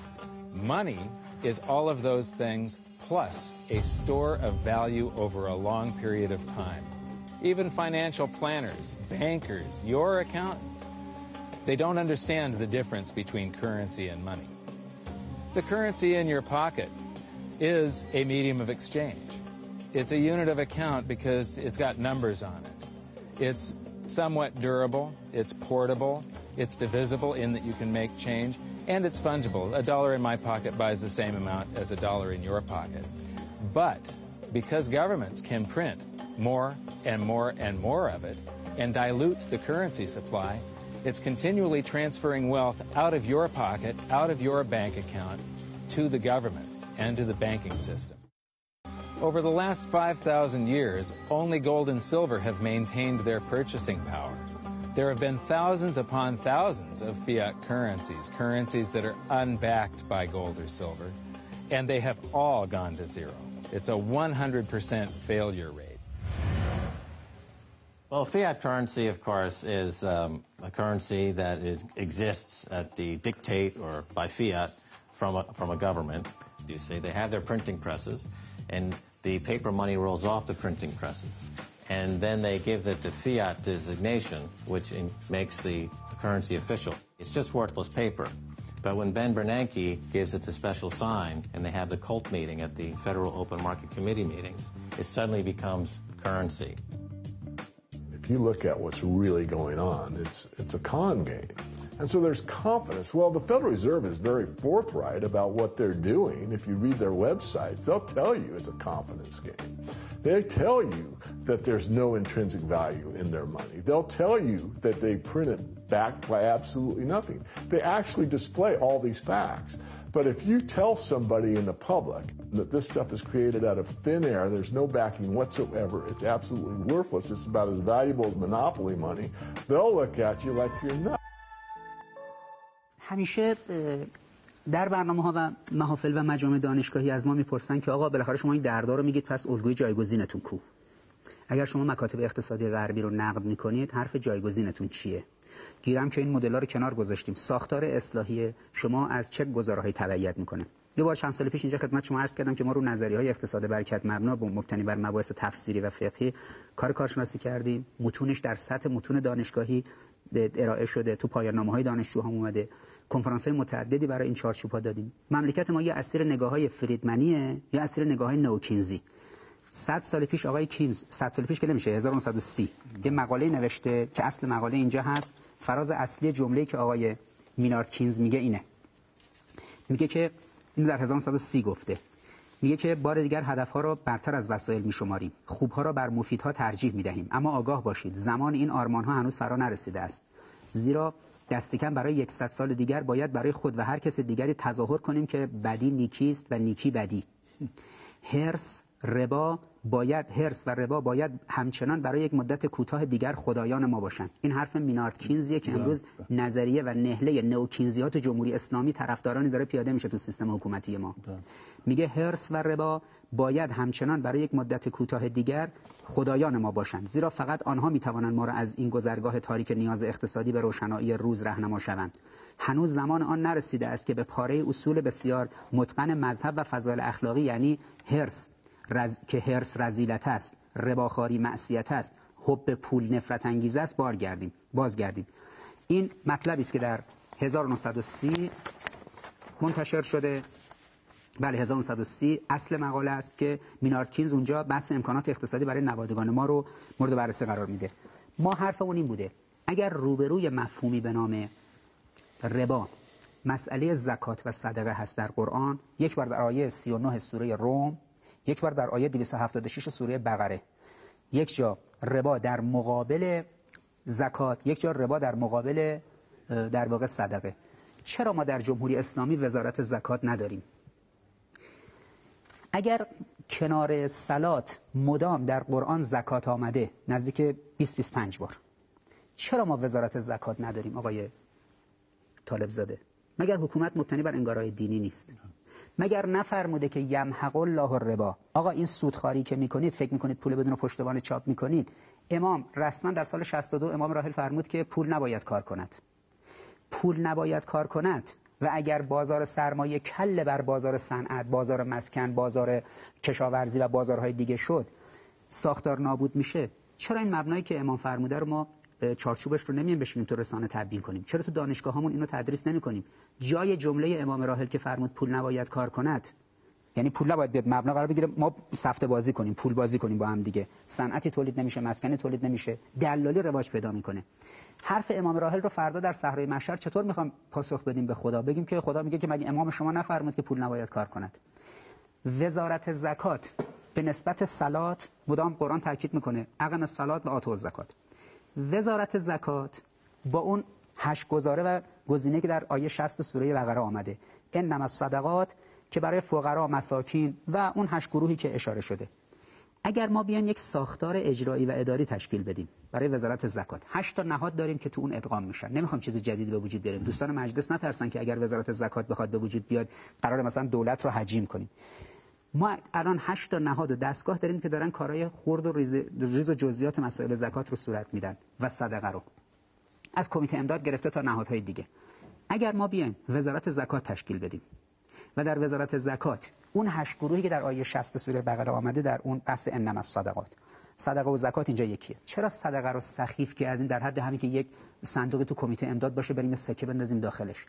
Money is all of those things plus a store of value over a long period of time. Even financial planners, bankers, your accountant, they don't understand the difference between currency and money. The currency in your pocket is a medium of exchange. It's a unit of account because it's got numbers on it. It's somewhat durable, it's portable, it's divisible in that you can make change, and it's fungible. A dollar in my pocket buys the same amount as a dollar in your pocket. But because governments can print more and more and more of it and dilute the currency supply, it's continually transferring wealth out of your pocket, out of your bank account, to the government and to the banking system. Over the last five thousand years, only gold and silver have maintained their purchasing power. There have been thousands upon thousands of fiat currencies, currencies that are unbacked by gold or silver, and they have all gone to zero. It's a one hundred percent failure rate. Well, fiat currency, of course, is um, a currency that is, exists at the dictate or by fiat from a, from a government. You say they have their printing presses, and the paper money rolls off the printing presses. And then they give it the fiat designation, which in, makes the, the currency official. It's just worthless paper. But when Ben Bernanke gives it the special sign, and they have the cult meeting at the Federal Open Market Committee meetings, it suddenly becomes currency. If you look at what's really going on, it's, it's a con game. And so there's confidence. Well, the Federal Reserve is very forthright about what they're doing. If you read their websites, they'll tell you it's a confidence game. They tell you that there's no intrinsic value in their money. They'll tell you that they print it backed by absolutely nothing. They actually display all these facts. But if you tell somebody in the public that this stuff is created out of thin air, there's no backing whatsoever, it's absolutely worthless, it's about as valuable as monopoly money, they'll look at you like you're nuts. همیشه در برنامه‌ها و محافل و مجامع دانشگاهی از ما میپرسن که آقا بالاخره شما این دردا رو میگید، پس الگوی جایگزینتون کو؟ اگر شما مکاتب اقتصادی غربی رو نقد میکنید، حرف جایگزینتون چیه؟ گیرم که این مدل‌ها رو کنار گذاشتیم. ساختار اصلاحی شما از چه گزاره‌هایی تبعیت میکنه؟ یه بار چند سال پیش اینجا خدمت شما عرض کردم که ما رو نظریه‌های اقتصاد برکت مبنا مبتنی بر مباحث تفسیری و فقهی کار کارشناسی کردیم. متونش در سطح متون دانشگاهی ارائه شده، تو پایان‌نامه‌های دانشجوها اومده، کنفرانس‌های متعددی برای این چارچوب‌ها دادیم. مملکت ما یا اسیر نگاه‌های فریدمنیه یا اسیر نگاه‌های نوکینزی. صد سال پیش آقای کینز، صد سال پیش که نمیشه، هزار و نهصد و سی یه مقاله نوشته که اصل مقاله اینجا هست. فراز اصلی جمله‌ای که آقای مینارد کینز میگه اینه. میگه که اینو در هزار و نهصد و سی گفته. میگه که بار دیگر هدفها را برتر از وسایل میشماریم، خوبها را بر مفیدها ترجیح میدهیم، اما آگاه باشید زمان این آرمانها هنوز فرا نرسیده است، زیرا دست کم برای صد سال دیگر باید برای خود و هر کس دیگری تظاهر کنیم که بدی نیکی است و نیکی بدی. حرص ربا باید حرص و ربا باید همچنان برای یک مدت کوتاه دیگر خدایان ما باشند. این حرف مینارد کینزیه که امروز نظریه و نهله نئوکینزیات جمهوری اسلامی طرفدارانی داره پیاده میشه تو سیستم حکومتی ما. میگه حرص و ربا باید همچنان برای یک مدت کوتاه دیگر خدایان ما باشند، زیرا فقط آنها میتوانند ما را از این گذرگاه تاریک نیاز اقتصادی به روشنایی روز راهنما شوند. هنوز زمان آن نرسیده است که به پاره اصول بسیار متقن مذهب و فضایل اخلاقی، یعنی حرص رز... که حرص رذیلت است، رباخواری معصیت است، حب پول نفرت انگیز است، بارگردیم بازگردیم. این مطلبی است که در هزار و نهصد و سی منتشر شده. بله هزار و نهصد و سی اصل مقاله است که مینارد کینز اونجا بحث امکانات اقتصادی برای نوادگان ما رو مورد بررسی قرار میده. ما حرفمون این بوده اگر روبروی مفهومی به نام ربا مسئله زکات و صدقه هست در قرآن، یک بار در آیه سی و نه سوره روم، یک بار در آیه دویست و هفتاد و شش سوره بقره، یک جا ربا در مقابل زکات، یک جا ربا در مقابل در واقع صدقه. چرا ما در جمهوری اسلامی وزارت زکات نداریم؟ اگر کنار صلات مدام در قرآن زکات آمده نزدیک بیست بیست و پنج بار، چرا ما وزارت زکات نداریم آقای طالب زاده؟ مگر حکومت مبتنی بر انگارای دینی نیست؟ مگر نفرموده که یمحق الله الربا؟ آقا این سودخواری که میکنید، فکر میکنید پول بدون پشتوانه چاپ میکنید. امام رسما در سال شصت و دو امام راحل فرمود که پول نباید کار کند. پول نباید کار کند و اگر بازار سرمایه کل بر بازار صنعت، بازار مسکن، بازار کشاورزی و بازارهای دیگه شد، ساختار نابود میشه. چرا این مبنایی که امام فرموده رو ما چارچوبش رو نمییم بشینیم تو رسانه تبیین کنیم؟ چرا تو دانشگاهامون اینو تدریس نمی‌کنیم؟ جای جمله امام راحل که فرمود پول نباید کار کند، یعنی پول نباید بیاد مبنا قرار بگیره ما سفته بازی کنیم، پول بازی کنیم با هم دیگه، صنعتی تولید نمیشه، مسکنی تولید نمیشه، دلالی رواج پیدا میکنه. حرف امام راحل رو فردا در صحرای محشر چطور میخوام پاسخ بدیم به خدا؟ بگیم که خدا میگه که مگه امام شما نفرمود که پول نباید کار کند؟ وزارت زکات به نسبت صلات مدام قرآن تاکید میکنه اقم الصلات و آتوا الزکات. وزارت زکات با اون هشت گزاره و گزینه که در آیه شصت سوره بقره آمده، انما الصدقات که برای فقرا، مساکین و اون هشت گروهی که اشاره شده، اگر ما بیایم یک ساختار اجرایی و اداری تشکیل بدیم برای وزارت زکات، هشت تا نهاد داریم که تو اون ادغام میشن. نمیخوام چیز جدیدی به وجود بیاریم. دوستان مجلس نترسن که اگر وزارت زکات بخواد به وجود بیاد قرار مثلا دولت رو حجیم کنیم. ما الان هشت تا نهاد و دستگاه داریم که دارن کارهای خرد و ریز, ریز و جزئیات مسائل زکات رو صورت میدن و صدقه رو، از کمیته امداد گرفته تا نهادهای دیگه. اگر ما بیایم وزارت زکات تشکیل بدیم و در وزارت زکات اون هشت گروهی که در آیه شصت سوره بقره آمده در اون بحث انما الصدقات، صدقه و زکات اینجا یکیه. چرا صدقه رو سخیف کردین در حد همین که یک صندوقی تو کمیته امداد باشه بریم سکه بندازیم داخلش؟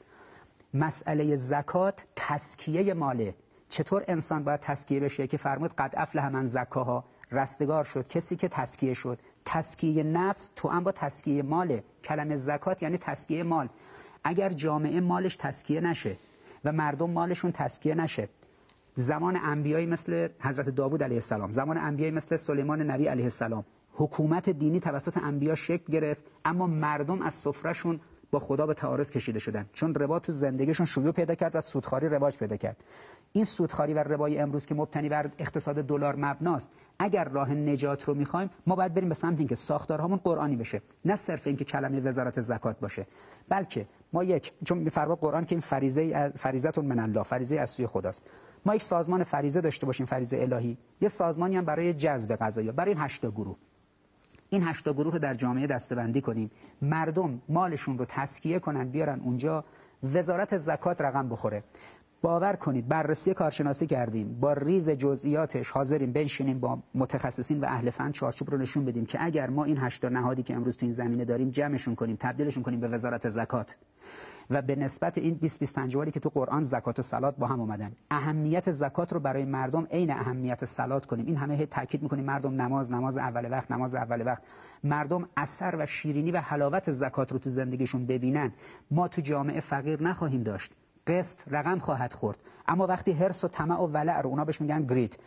مسئله زکات تزکیه ماله. چطور انسان باید تزکیه بشه که فرمود قد افلح من زکاها، رستگار شد کسی که تزکیه شد. تزکیه نفس تو هم با تزکیه ماله. کلمه زکات یعنی تزکیه مال. اگر جامعه مالش تزکیه نشه و مردم مالشون تزکیه نشه، زمان انبیایی مثل حضرت داوود علیه السلام، زمان انبیایی مثل سلیمان نبی علیه السلام، حکومت دینی توسط انبیا شکل گرفت، اما مردم از سفرهشون با خدا به تعارض کشیده شدن، چون ربا تو زندگیشون شیوع پیدا کرد و سودخواری رواج پیدا کرد. این سودخواری و ربای امروز که مبتنی بر اقتصاد دلار مبناست، اگر راه نجات رو میخوایم ما باید بریم به سمت اینکه ساختارهامون قرآنی بشه، نه صرف اینکه کلمه وزارت زکات باشه، بلکه ما یک، چون میفرما قرآن که این فریضه فریضه من الله، فریضه از سوی خداست، ما یک سازمان فریضه داشته باشیم، فریضه الهی، یه سازمانی هم برای جذب قضایا، برای این هشت گروه. این هشت گروه رو در جامعه دسته‌بندی کنیم، مردم مالشون رو تزکیه کنن بیارن اونجا، وزارت زکات رقم بخوره. باور کنید بررسی کارشناسی کردیم، با ریز جزئیاتش حاضریم بنشینیم با متخصصین و اهل فن چارچوب رو نشون بدیم که اگر ما این هشت نهادی که امروز تو این زمینه داریم جمعشون کنیم، تبدیلشون کنیم به وزارت زکات و به نسبت این بیست بیست و پنج باری که تو قرآن زکات و صلات با هم اومدن، اهمیت زکات رو برای مردم عین اهمیت صلات کنیم. این همه تاکید میکنیم مردم نماز، نماز اول وقت، نماز اول وقت، مردم اثر و شیرینی و حلاوت زکات رو تو زندگیشون ببینن، ما تو جامعه فقیر نخواهیم داشت. قسط رقم خواهد خورد. اما وقتی حرص و طمع و ولع رو اونا بهش میگن گرید،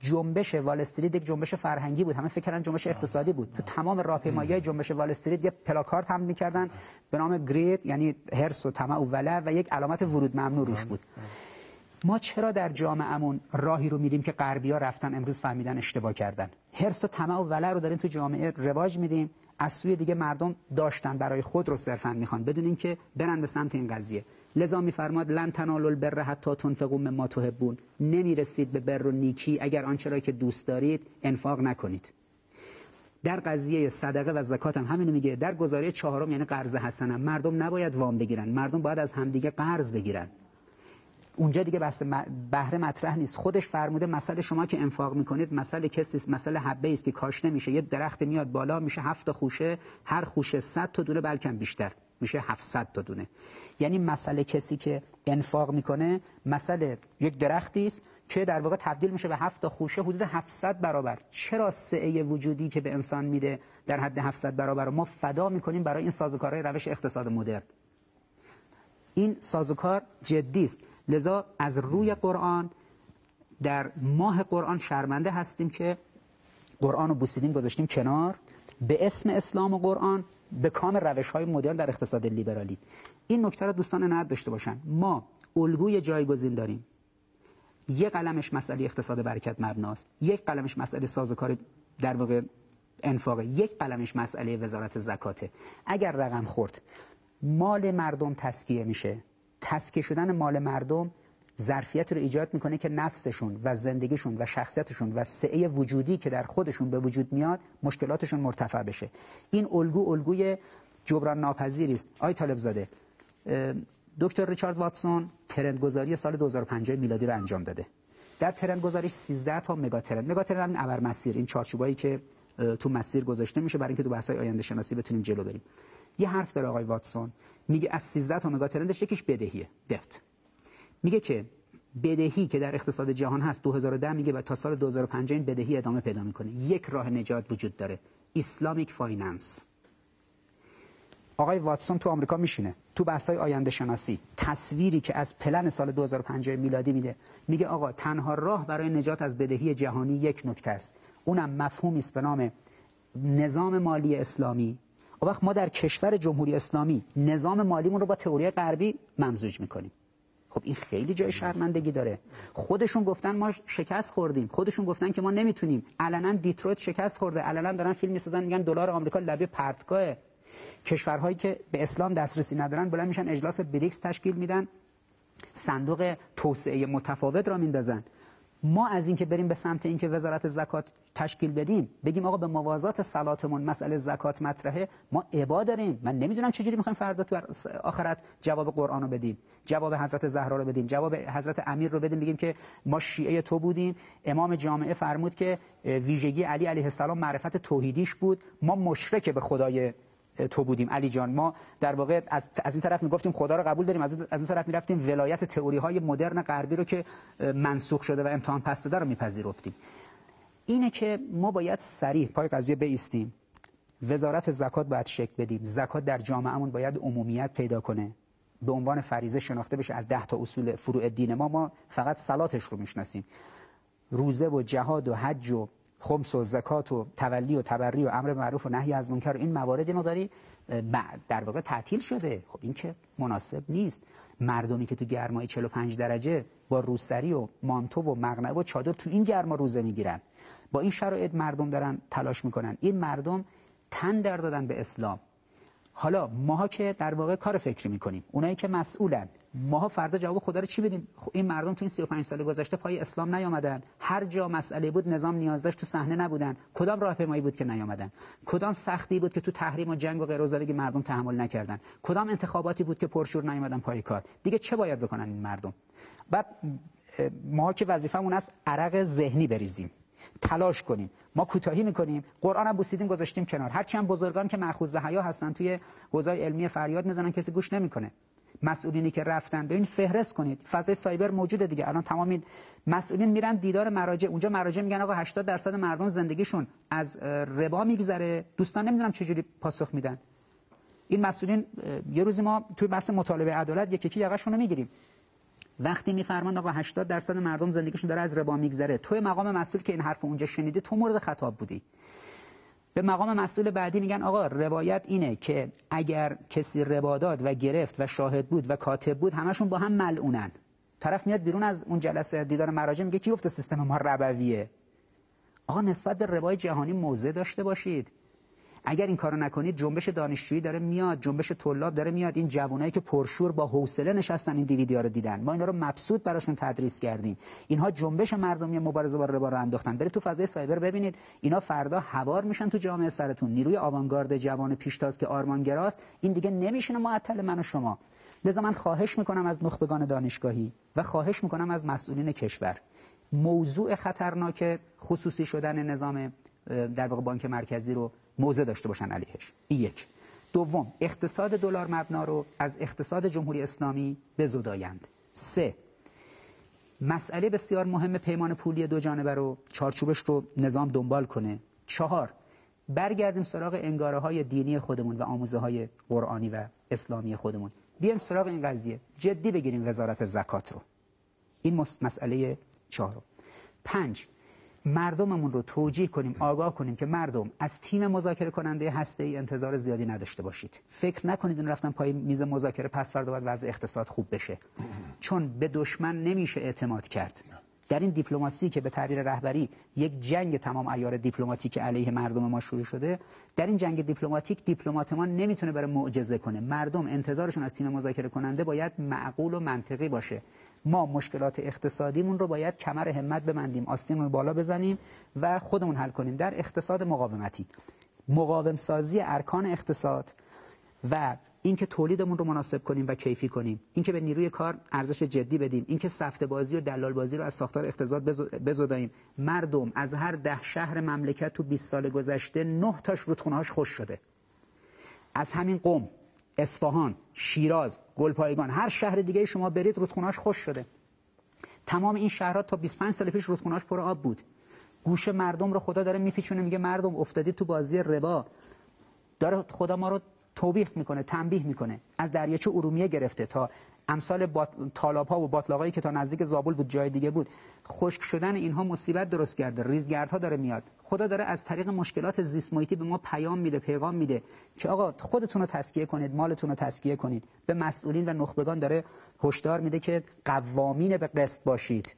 جنبش وال استریت یک جنبش فرهنگی بود، همه فکر کردن جنبش اقتصادی بود. تو تمام راهپیمایی‌های جنبش وال استریت یه پلاکارد هم می‌کردن به نام گرید، یعنی حرص و طمع و ولع، و یک علامت ورود ممنوع روش بود. ما چرا در جامعهمون راهی رو میریم که غربی‌ها رفتن امروز فهمیدن اشتباه کردن؟ حرص و طمع و ولع رو داریم تو جامعه رواج میدیم، از سوی دیگه مردم داشتن برای خود رو صرفاً میخوان بدون اینکه برن به سمت این قضیه. لذا میفرماد لن تنالوا البر حتی تنفقوا مما تحبون، نمیرسید به بر و نیکی اگر آنچه را که دوست دارید انفاق نکنید. در قضیه صدقه و زکات هم همینو میگه. در گزاره چهارم یعنی قرض حسنه، مردم نباید وام بگیرن، مردم باید از همدیگه قرض بگیرن. اونجا دیگه بحث بهره مطرح نیست. خودش فرموده مسئله شما که انفاق میکنید مسئله کسی است، مسئله حبه است که کاشته میشه، یه درخت میاد بالا میشه هفت تا خوشه، هر خوشه صد تا دونه بلکه بیشتر میشه هفتصد تا دونه. یعنی مسئله کسی که انفاق میکنه مسئله یک درختی است که در واقع تبدیل میشه به هفت تا خوشه، حدود هفتصد برابر. چرا سعه وجودی که به انسان میده در حد هفتصد برابر ما فدا میکنیم برای این سازوکارهای روش اقتصاد مدرن؟ این سازوکار جدی است. لذا از روی قرآن در ماه قرآن شرمنده هستیم که قرآن رو بوسیدیم گذاشتیم کنار، به اسم اسلام و قرآن به کام روش‌های مدرن در اقتصاد لیبرالی. این نکته رو دوستان عنایت داشته باشن. ما الگوی جایگزین داریم، یک قلمش مسئله اقتصاد برکت مبناست، یک قلمش مسئله سازوکار در واقع انفاق، یک قلمش مسئله وزارت زکاته. اگر رقم خورد مال مردم تزکیه میشه، تزکیه شدن مال مردم ظرفیت رو ایجاد میکنه که نفسشون و زندگیشون و شخصیتشون و سعه وجودی که در خودشون به وجود میاد مشکلاتشون مرتفع بشه. این الگو الگوی جبران ناپذیری است. آقای طالب زاده، دکتر ریچارد واتسون ترندگذاری سال دو هزار و پنج میلادی رو انجام داده. در ترندگذاریش سیزده تا مگاترند، مگاترند همین ابر مسیر، این چارچوبایی که تو مسیر گذاشته میشه برای اینکه تو بحث‌های آینده شناسی بتونیم جلو بریم. یه حرف داره آقای واتسون، میگه از سیزده تا مگاترندش یکیش بدهیه، دفت. میگه که بدهی که در اقتصاد جهان هست دو هزار و ده میگه و تا سال دو هزار و پنج این بدهی ادامه پیدا میکنه. یک راه نجات وجود داره، اسلامیک فایننس. آقای واتسون تو آمریکا میشینه تو بحث‌های آینده شناسی تصویری که از پلن سال دو هزار و پنج میلادی میده، میگه آقا تنها راه برای نجات از بدهی جهانی یک نکته است، اونم مفهومی است به نام نظام مالی اسلامی. اون وقت ما در کشور جمهوری اسلامی نظام مالیمون رو با تئوری غربی ممزوج میکنیم. خب این خیلی جای شرمندگی داره. خودشون گفتن ما شکست خوردیم، خودشون گفتن که ما نمیتونیم، علنا دیترویت شکست خورده، علنا دارن فیلم میسازن میگن دلار آمریکا لبه پرتگاه. کشورهایی که به اسلام دسترسی ندارن بلند میشن اجلاس بریکس تشکیل میدن، صندوق توسعه متفاوت را میندازن. ما از این که بریم به سمت این که وزارت زکات تشکیل بدیم، بگیم آقا به موازات صلاتمون مسئله زکات مطرحه، ما ابا داریم. من نمیدونم چجوری میخوایم فردا تو آخرت جواب قرآن رو بدیم، جواب حضرت زهرا رو بدیم، جواب حضرت امیر رو بدیم، بگیم که ما شیعه تو بودیم، امام جامعه فرمود که ویژگی علی علیه السلام معرفت توحیدیش بود، ما مشرک به خدای تو بودیم علی جان. ما در واقع از, از این طرف میگفتیم خدا رو قبول داریم، از اون طرف میرفتیم ولایت تئوری های مدرن غربی رو که منسوخ شده و امتحان پس داده رو میپذیرفتیم. اینه که ما باید صریح پای قضیه بایستیم. وزارت زکات باید شکل بدیم، زکات در جامعهمون باید عمومیت پیدا کنه، به عنوان فریضه شناخته بشه. از ده تا اصول فروع دین ما ما فقط صلاتش رو میشناسیم، روزه و جهاد و حج و خمس و زکات و تولی و تبری و امر معروف و نهی از منکر، این مواردی مقداری در واقع تعطیل شده. خب این که مناسب نیست. مردمی که تو گرمای چهل و پنج درجه با روسری و مانتو و مقنعه و چادر تو این گرما روزه میگیرن، با این شرایط مردم دارن تلاش میکنن. این مردم تن در دادن به اسلام. حالا ماها که در واقع کار فکری میکنیم، اونایی که مسئولن، ماها فردا جواب خدا رو چی بدیم؟ این مردم تو این سی و پنج سال گذشته پای اسلام نیامدن، هر جا مسئله بود نظام نیاز داشت تو صحنه نبودن. کدام راهپیمایی بود که نیامدن؟ کدام سختی بود که تو تحریم و جنگ و غیر و ذالک مردم تحمل نکردن؟ کدام انتخاباتی بود که پرشور نیامدن پای کار؟ دیگه چه باید بکنن این مردم؟ بعد ما که وظیفمون است عرق ذهنی بریزیم، تلاش کنیم. ما کوتاهی میکنیم، قرآن هم بوسیدیم گذاشتیم کنار. هرچی هم بزرگان که مأخوذ به حیا هستن توی حوزه علمی فریاد میزنن، کسی گوش نمیکنه. مسئولینی که رفتن ببین فهرست کنید، فضای سایبر موجوده دیگه. الان تمام مسئولین میرن دیدار مراجع، اونجا مراجع میگن آقا هشتاد درصد مردم زندگیشون از ربا میگذره، دوستان نمیدونم چجوری پاسخ میدن. این مسئولین یه روزی ما توی بحث مطالبه عدالت یکی یکی یقه‌شون رو میگیریم وقتی میفرمان آقا هشتاد درصد مردم زندگیشون داره از ربا میگذره، توی مقام مسئول که این حرف اونجا شنیدی تو مورد خطاب بودی. به مقام مسئول بعدی میگن آقا روایت اینه که اگر کسی ربا داد و گرفت و شاهد بود و کاتب بود همشون با هم ملعونن. طرف میاد بیرون از اون جلسه دیدار مراجع میگه کی گفته سیستم ما ربویه؟ آقا نسبت به ربای جهانی موضع داشته باشید. اگر این کارو نکنید جنبش دانشجویی داره میاد، جنبش طلاب داره میاد، این جوانایی که پرشور با حوصله نشستن این دیویدیو رو دیدن، ما اینا رو مبسوط براشون تدریس کردیم، اینها جنبش مردمی مبارزه با ربا رو انداختن. برید تو فضای سایبر ببینید اینا فردا هوار میشن تو جامعه سرتون. نیروی آوانگارد جوان پیشتاز که آرمانگراست این دیگه نمیشینه معطل من و شما. لذا من خواهش میکنم از نخبگان دانشگاهی و خواهش میکنم از مسئولین کشور، موضوع خطرناک خصوصی شدن نظام در واقع بانک مرکزی رو موضع داشته باشن علیهش. این یک. دوم، اقتصاد دلار مبنا رو از اقتصاد جمهوری اسلامی بزدایند. سه، مسئله بسیار مهم پیمان پولی دو جانبه رو چارچوبش رو نظام دنبال کنه. چهار، برگردیم سراغ انگاره های دینی خودمون و آموزه های قرآنی و اسلامی خودمون. بیایم سراغ این قضیه، جدی بگیریم وزارت زکات رو. این مسئله چهارم. پنج، مردممون رو توجیه کنیم، آگاه کنیم که مردم از تیم مذاکره کننده هسته‌ای انتظار زیادی نداشته باشید. فکر نکنید این رفتن پای میز مذاکره پس فردا باید وضع اقتصاد خوب بشه، چون به دشمن نمیشه اعتماد کرد. در این دیپلماسی که به تعبیر رهبری یک جنگ تمام عیار دیپلماتیک علیه مردم ما شروع شده، در این جنگ دیپلماتیک دیپلمات ما نمیتونه برای معجزه کنه. مردم انتظارشون از تیم مذاکره کننده باید معقول و منطقی باشه. ما مشکلات اقتصادیمون رو باید کمر همت ببندیم، آستینمون رو بالا بزنیم و خودمون حل کنیم. در اقتصاد مقاومتی، مقاوم سازی ارکان اقتصاد و اینکه تولیدمون رو مناسب کنیم و کیفی کنیم، اینکه به نیروی کار ارزش جدی بدیم، اینکه سفته بازی و دلال بازی رو از ساختار اقتصاد بزداییم. مردم از هر ده شهر مملکت تو بیست سال گذشته نه تاش رودخونه‌هاش خشک شده. از همین قم، اصفهان، شیراز، گلپایگان، هر شهر دیگه شما برید رودخونه‌هاش خشک شده. تمام این شهرها تا بیست و پنج سال پیش رودخونه‌هاش پر آب بود. گوش مردم رو خدا داره میپیچونه، میگه مردم افتادید تو بازی ربا. داره خدا ما رو توبیخ میکنه، تنبیه میکنه. از دریاچه ارومیه گرفته تا امثال بات... تالاب‌ها و باطلاقایی که تا نزدیک زابل بود جای دیگه بود، خشک شدن اینها مصیبت درست کرده. ریزگردها داره میاد. خدا داره از طریق مشکلات زیست محیطی به ما پیام میده، پیغام میده که آقا خودتون رو تزکیه کنید، مالتون رو تزکیه کنید. به مسئولین و نخبگان داره هشدار میده که قوامین به قسط باشید.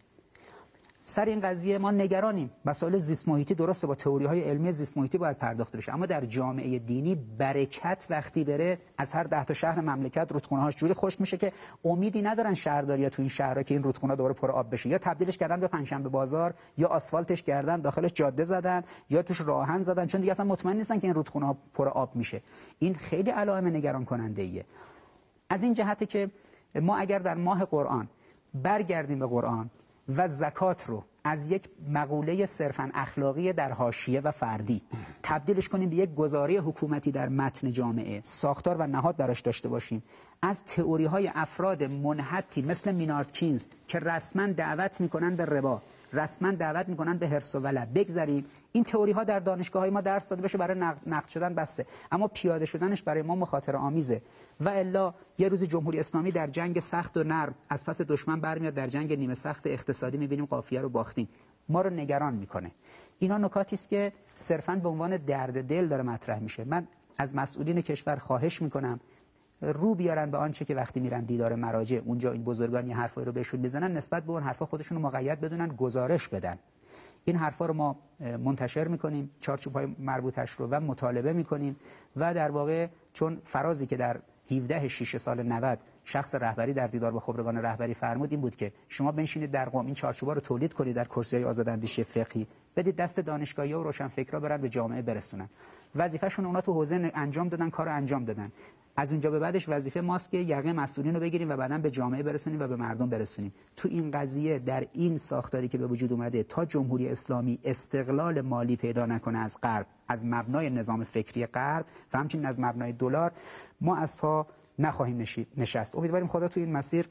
سر این قضیه ما نگرانیم. مسائل زیست محیطی درسته با تئوری های علمی زیست محیطی باید پرداخته بشه، اما در جامعه دینی برکت وقتی بره از هر ده تا شهر مملکت رودخونه‌هاش جوری خشک میشه که امیدی ندارن شهرداری‌ها تو این شهرها که این رودخونه دوباره پر آب بشه. یا تبدیلش کردن به پنجشنبه بازار، یا آسفالتش کردن، داخلش جاده زدن، یا توش راهن زدن، چون دیگه اصلا مطمئن نیستن که این رودخونه‌ها پر آب میشه. این خیلی علائم نگران کننده ایه. از این جهته که ما اگر در ماه قرآن برگردیم به قرآن و زکات رو از یک مقوله صرفاً اخلاقی در حاشیه و فردی تبدیلش کنیم به یک گزاره حکومتی در متن جامعه، ساختار و نهاد براش داشته باشیم، از تئوری های افراد منحتی مثل مینارد کینز که رسما دعوت میکنن به ربا، رسما دعوت میکنن به حرص و ولع بگذاریم. این تئوری ها در دانشگاه های ما درس داده بشه، برای نقد شدن بسه، اما پیاده شدنش برای ما مخاطره آمیزه. و الا یه روزی جمهوری اسلامی در جنگ سخت و نرم از پس دشمن برمیاد، در جنگ نیمه سخت اقتصادی میبینیم قافیه رو باختیم. ما رو نگران میکنه. اینا نکاتی است که صرفاً به عنوان درد دل داره مطرح میشه. من از مسئولین کشور خواهش میکنم رو بیارن به آنچه که وقتی میرن دیدار مراجع اونجا این بزرگان یه حرفایی رو بهشون بزنن، نسبت به اون حرفا خودشون رو مقید بدونن، گزارش بدن. این حرفا رو ما منتشر میکنیم، چارچوب‌های مربوطش رو و مطالبه میکنیم و در واقع چون فرازی که در هفده شش سال نود شخص رهبری در دیدار با خبرگان رهبری فرمود این بود که شما بنشینید در قم این چارچوبا رو تولید کنید در کرسی‌های آزاداندیشی فقهی، بدید دست دانشگاهی‌ها و روشنفکرا برن به جامعه برسونن. وظیفه‌شون اونا تو حوزه انجام دادن، کارو انجام دادن. از اونجا به بعدش وظیفه ماست که یقه مسئولین رو بگیریم و بعداً به جامعه برسونیم و به مردم برسونیم. تو این قضیه در این ساختاری که به وجود اومده تا جمهوری اسلامی استقلال مالی پیدا نکنه از غرب، از مبنای نظام فکری غرب و همچنین از مبنای دلار، ما از پا نخواهیم نشست. امیدواریم خدا تو این مسیر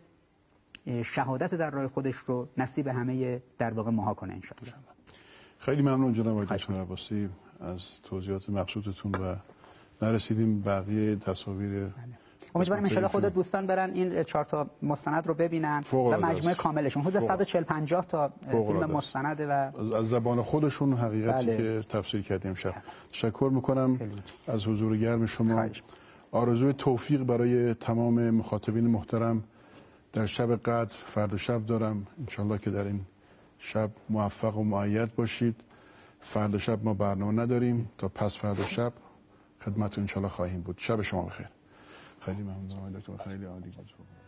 شهادت در راه خودش رو نصیب همه در واقع ماها کنه ان شاء الله. خیلی ممنون جناب آقای دکتر عباسی از توضیحات مبسوطتون و نرسیدیم بقیه تصاویر امیدواریم ان شاء الله خود دوستان برن این چهار تا مستند رو ببینن و مجموعه کاملشون حدود صد و چهل پنجاه تا فیلم مستنده و از زبان خودشون حقیقتی بله. که تفسیر کردیم امشب. تشکر میکنم از حضور گرم شما. آرزوی توفیق برای تمام مخاطبین محترم در شب قدر فردا شب دارم. انشالله که در این شب موفق و مؤید باشید. فردا شب ما برنامه نداریم، تا پس فردا شب خدمتتون انشالله خواهیم بود. شب شما بخیر. خیلی ممنونم دکتر، خیلی عالی بود.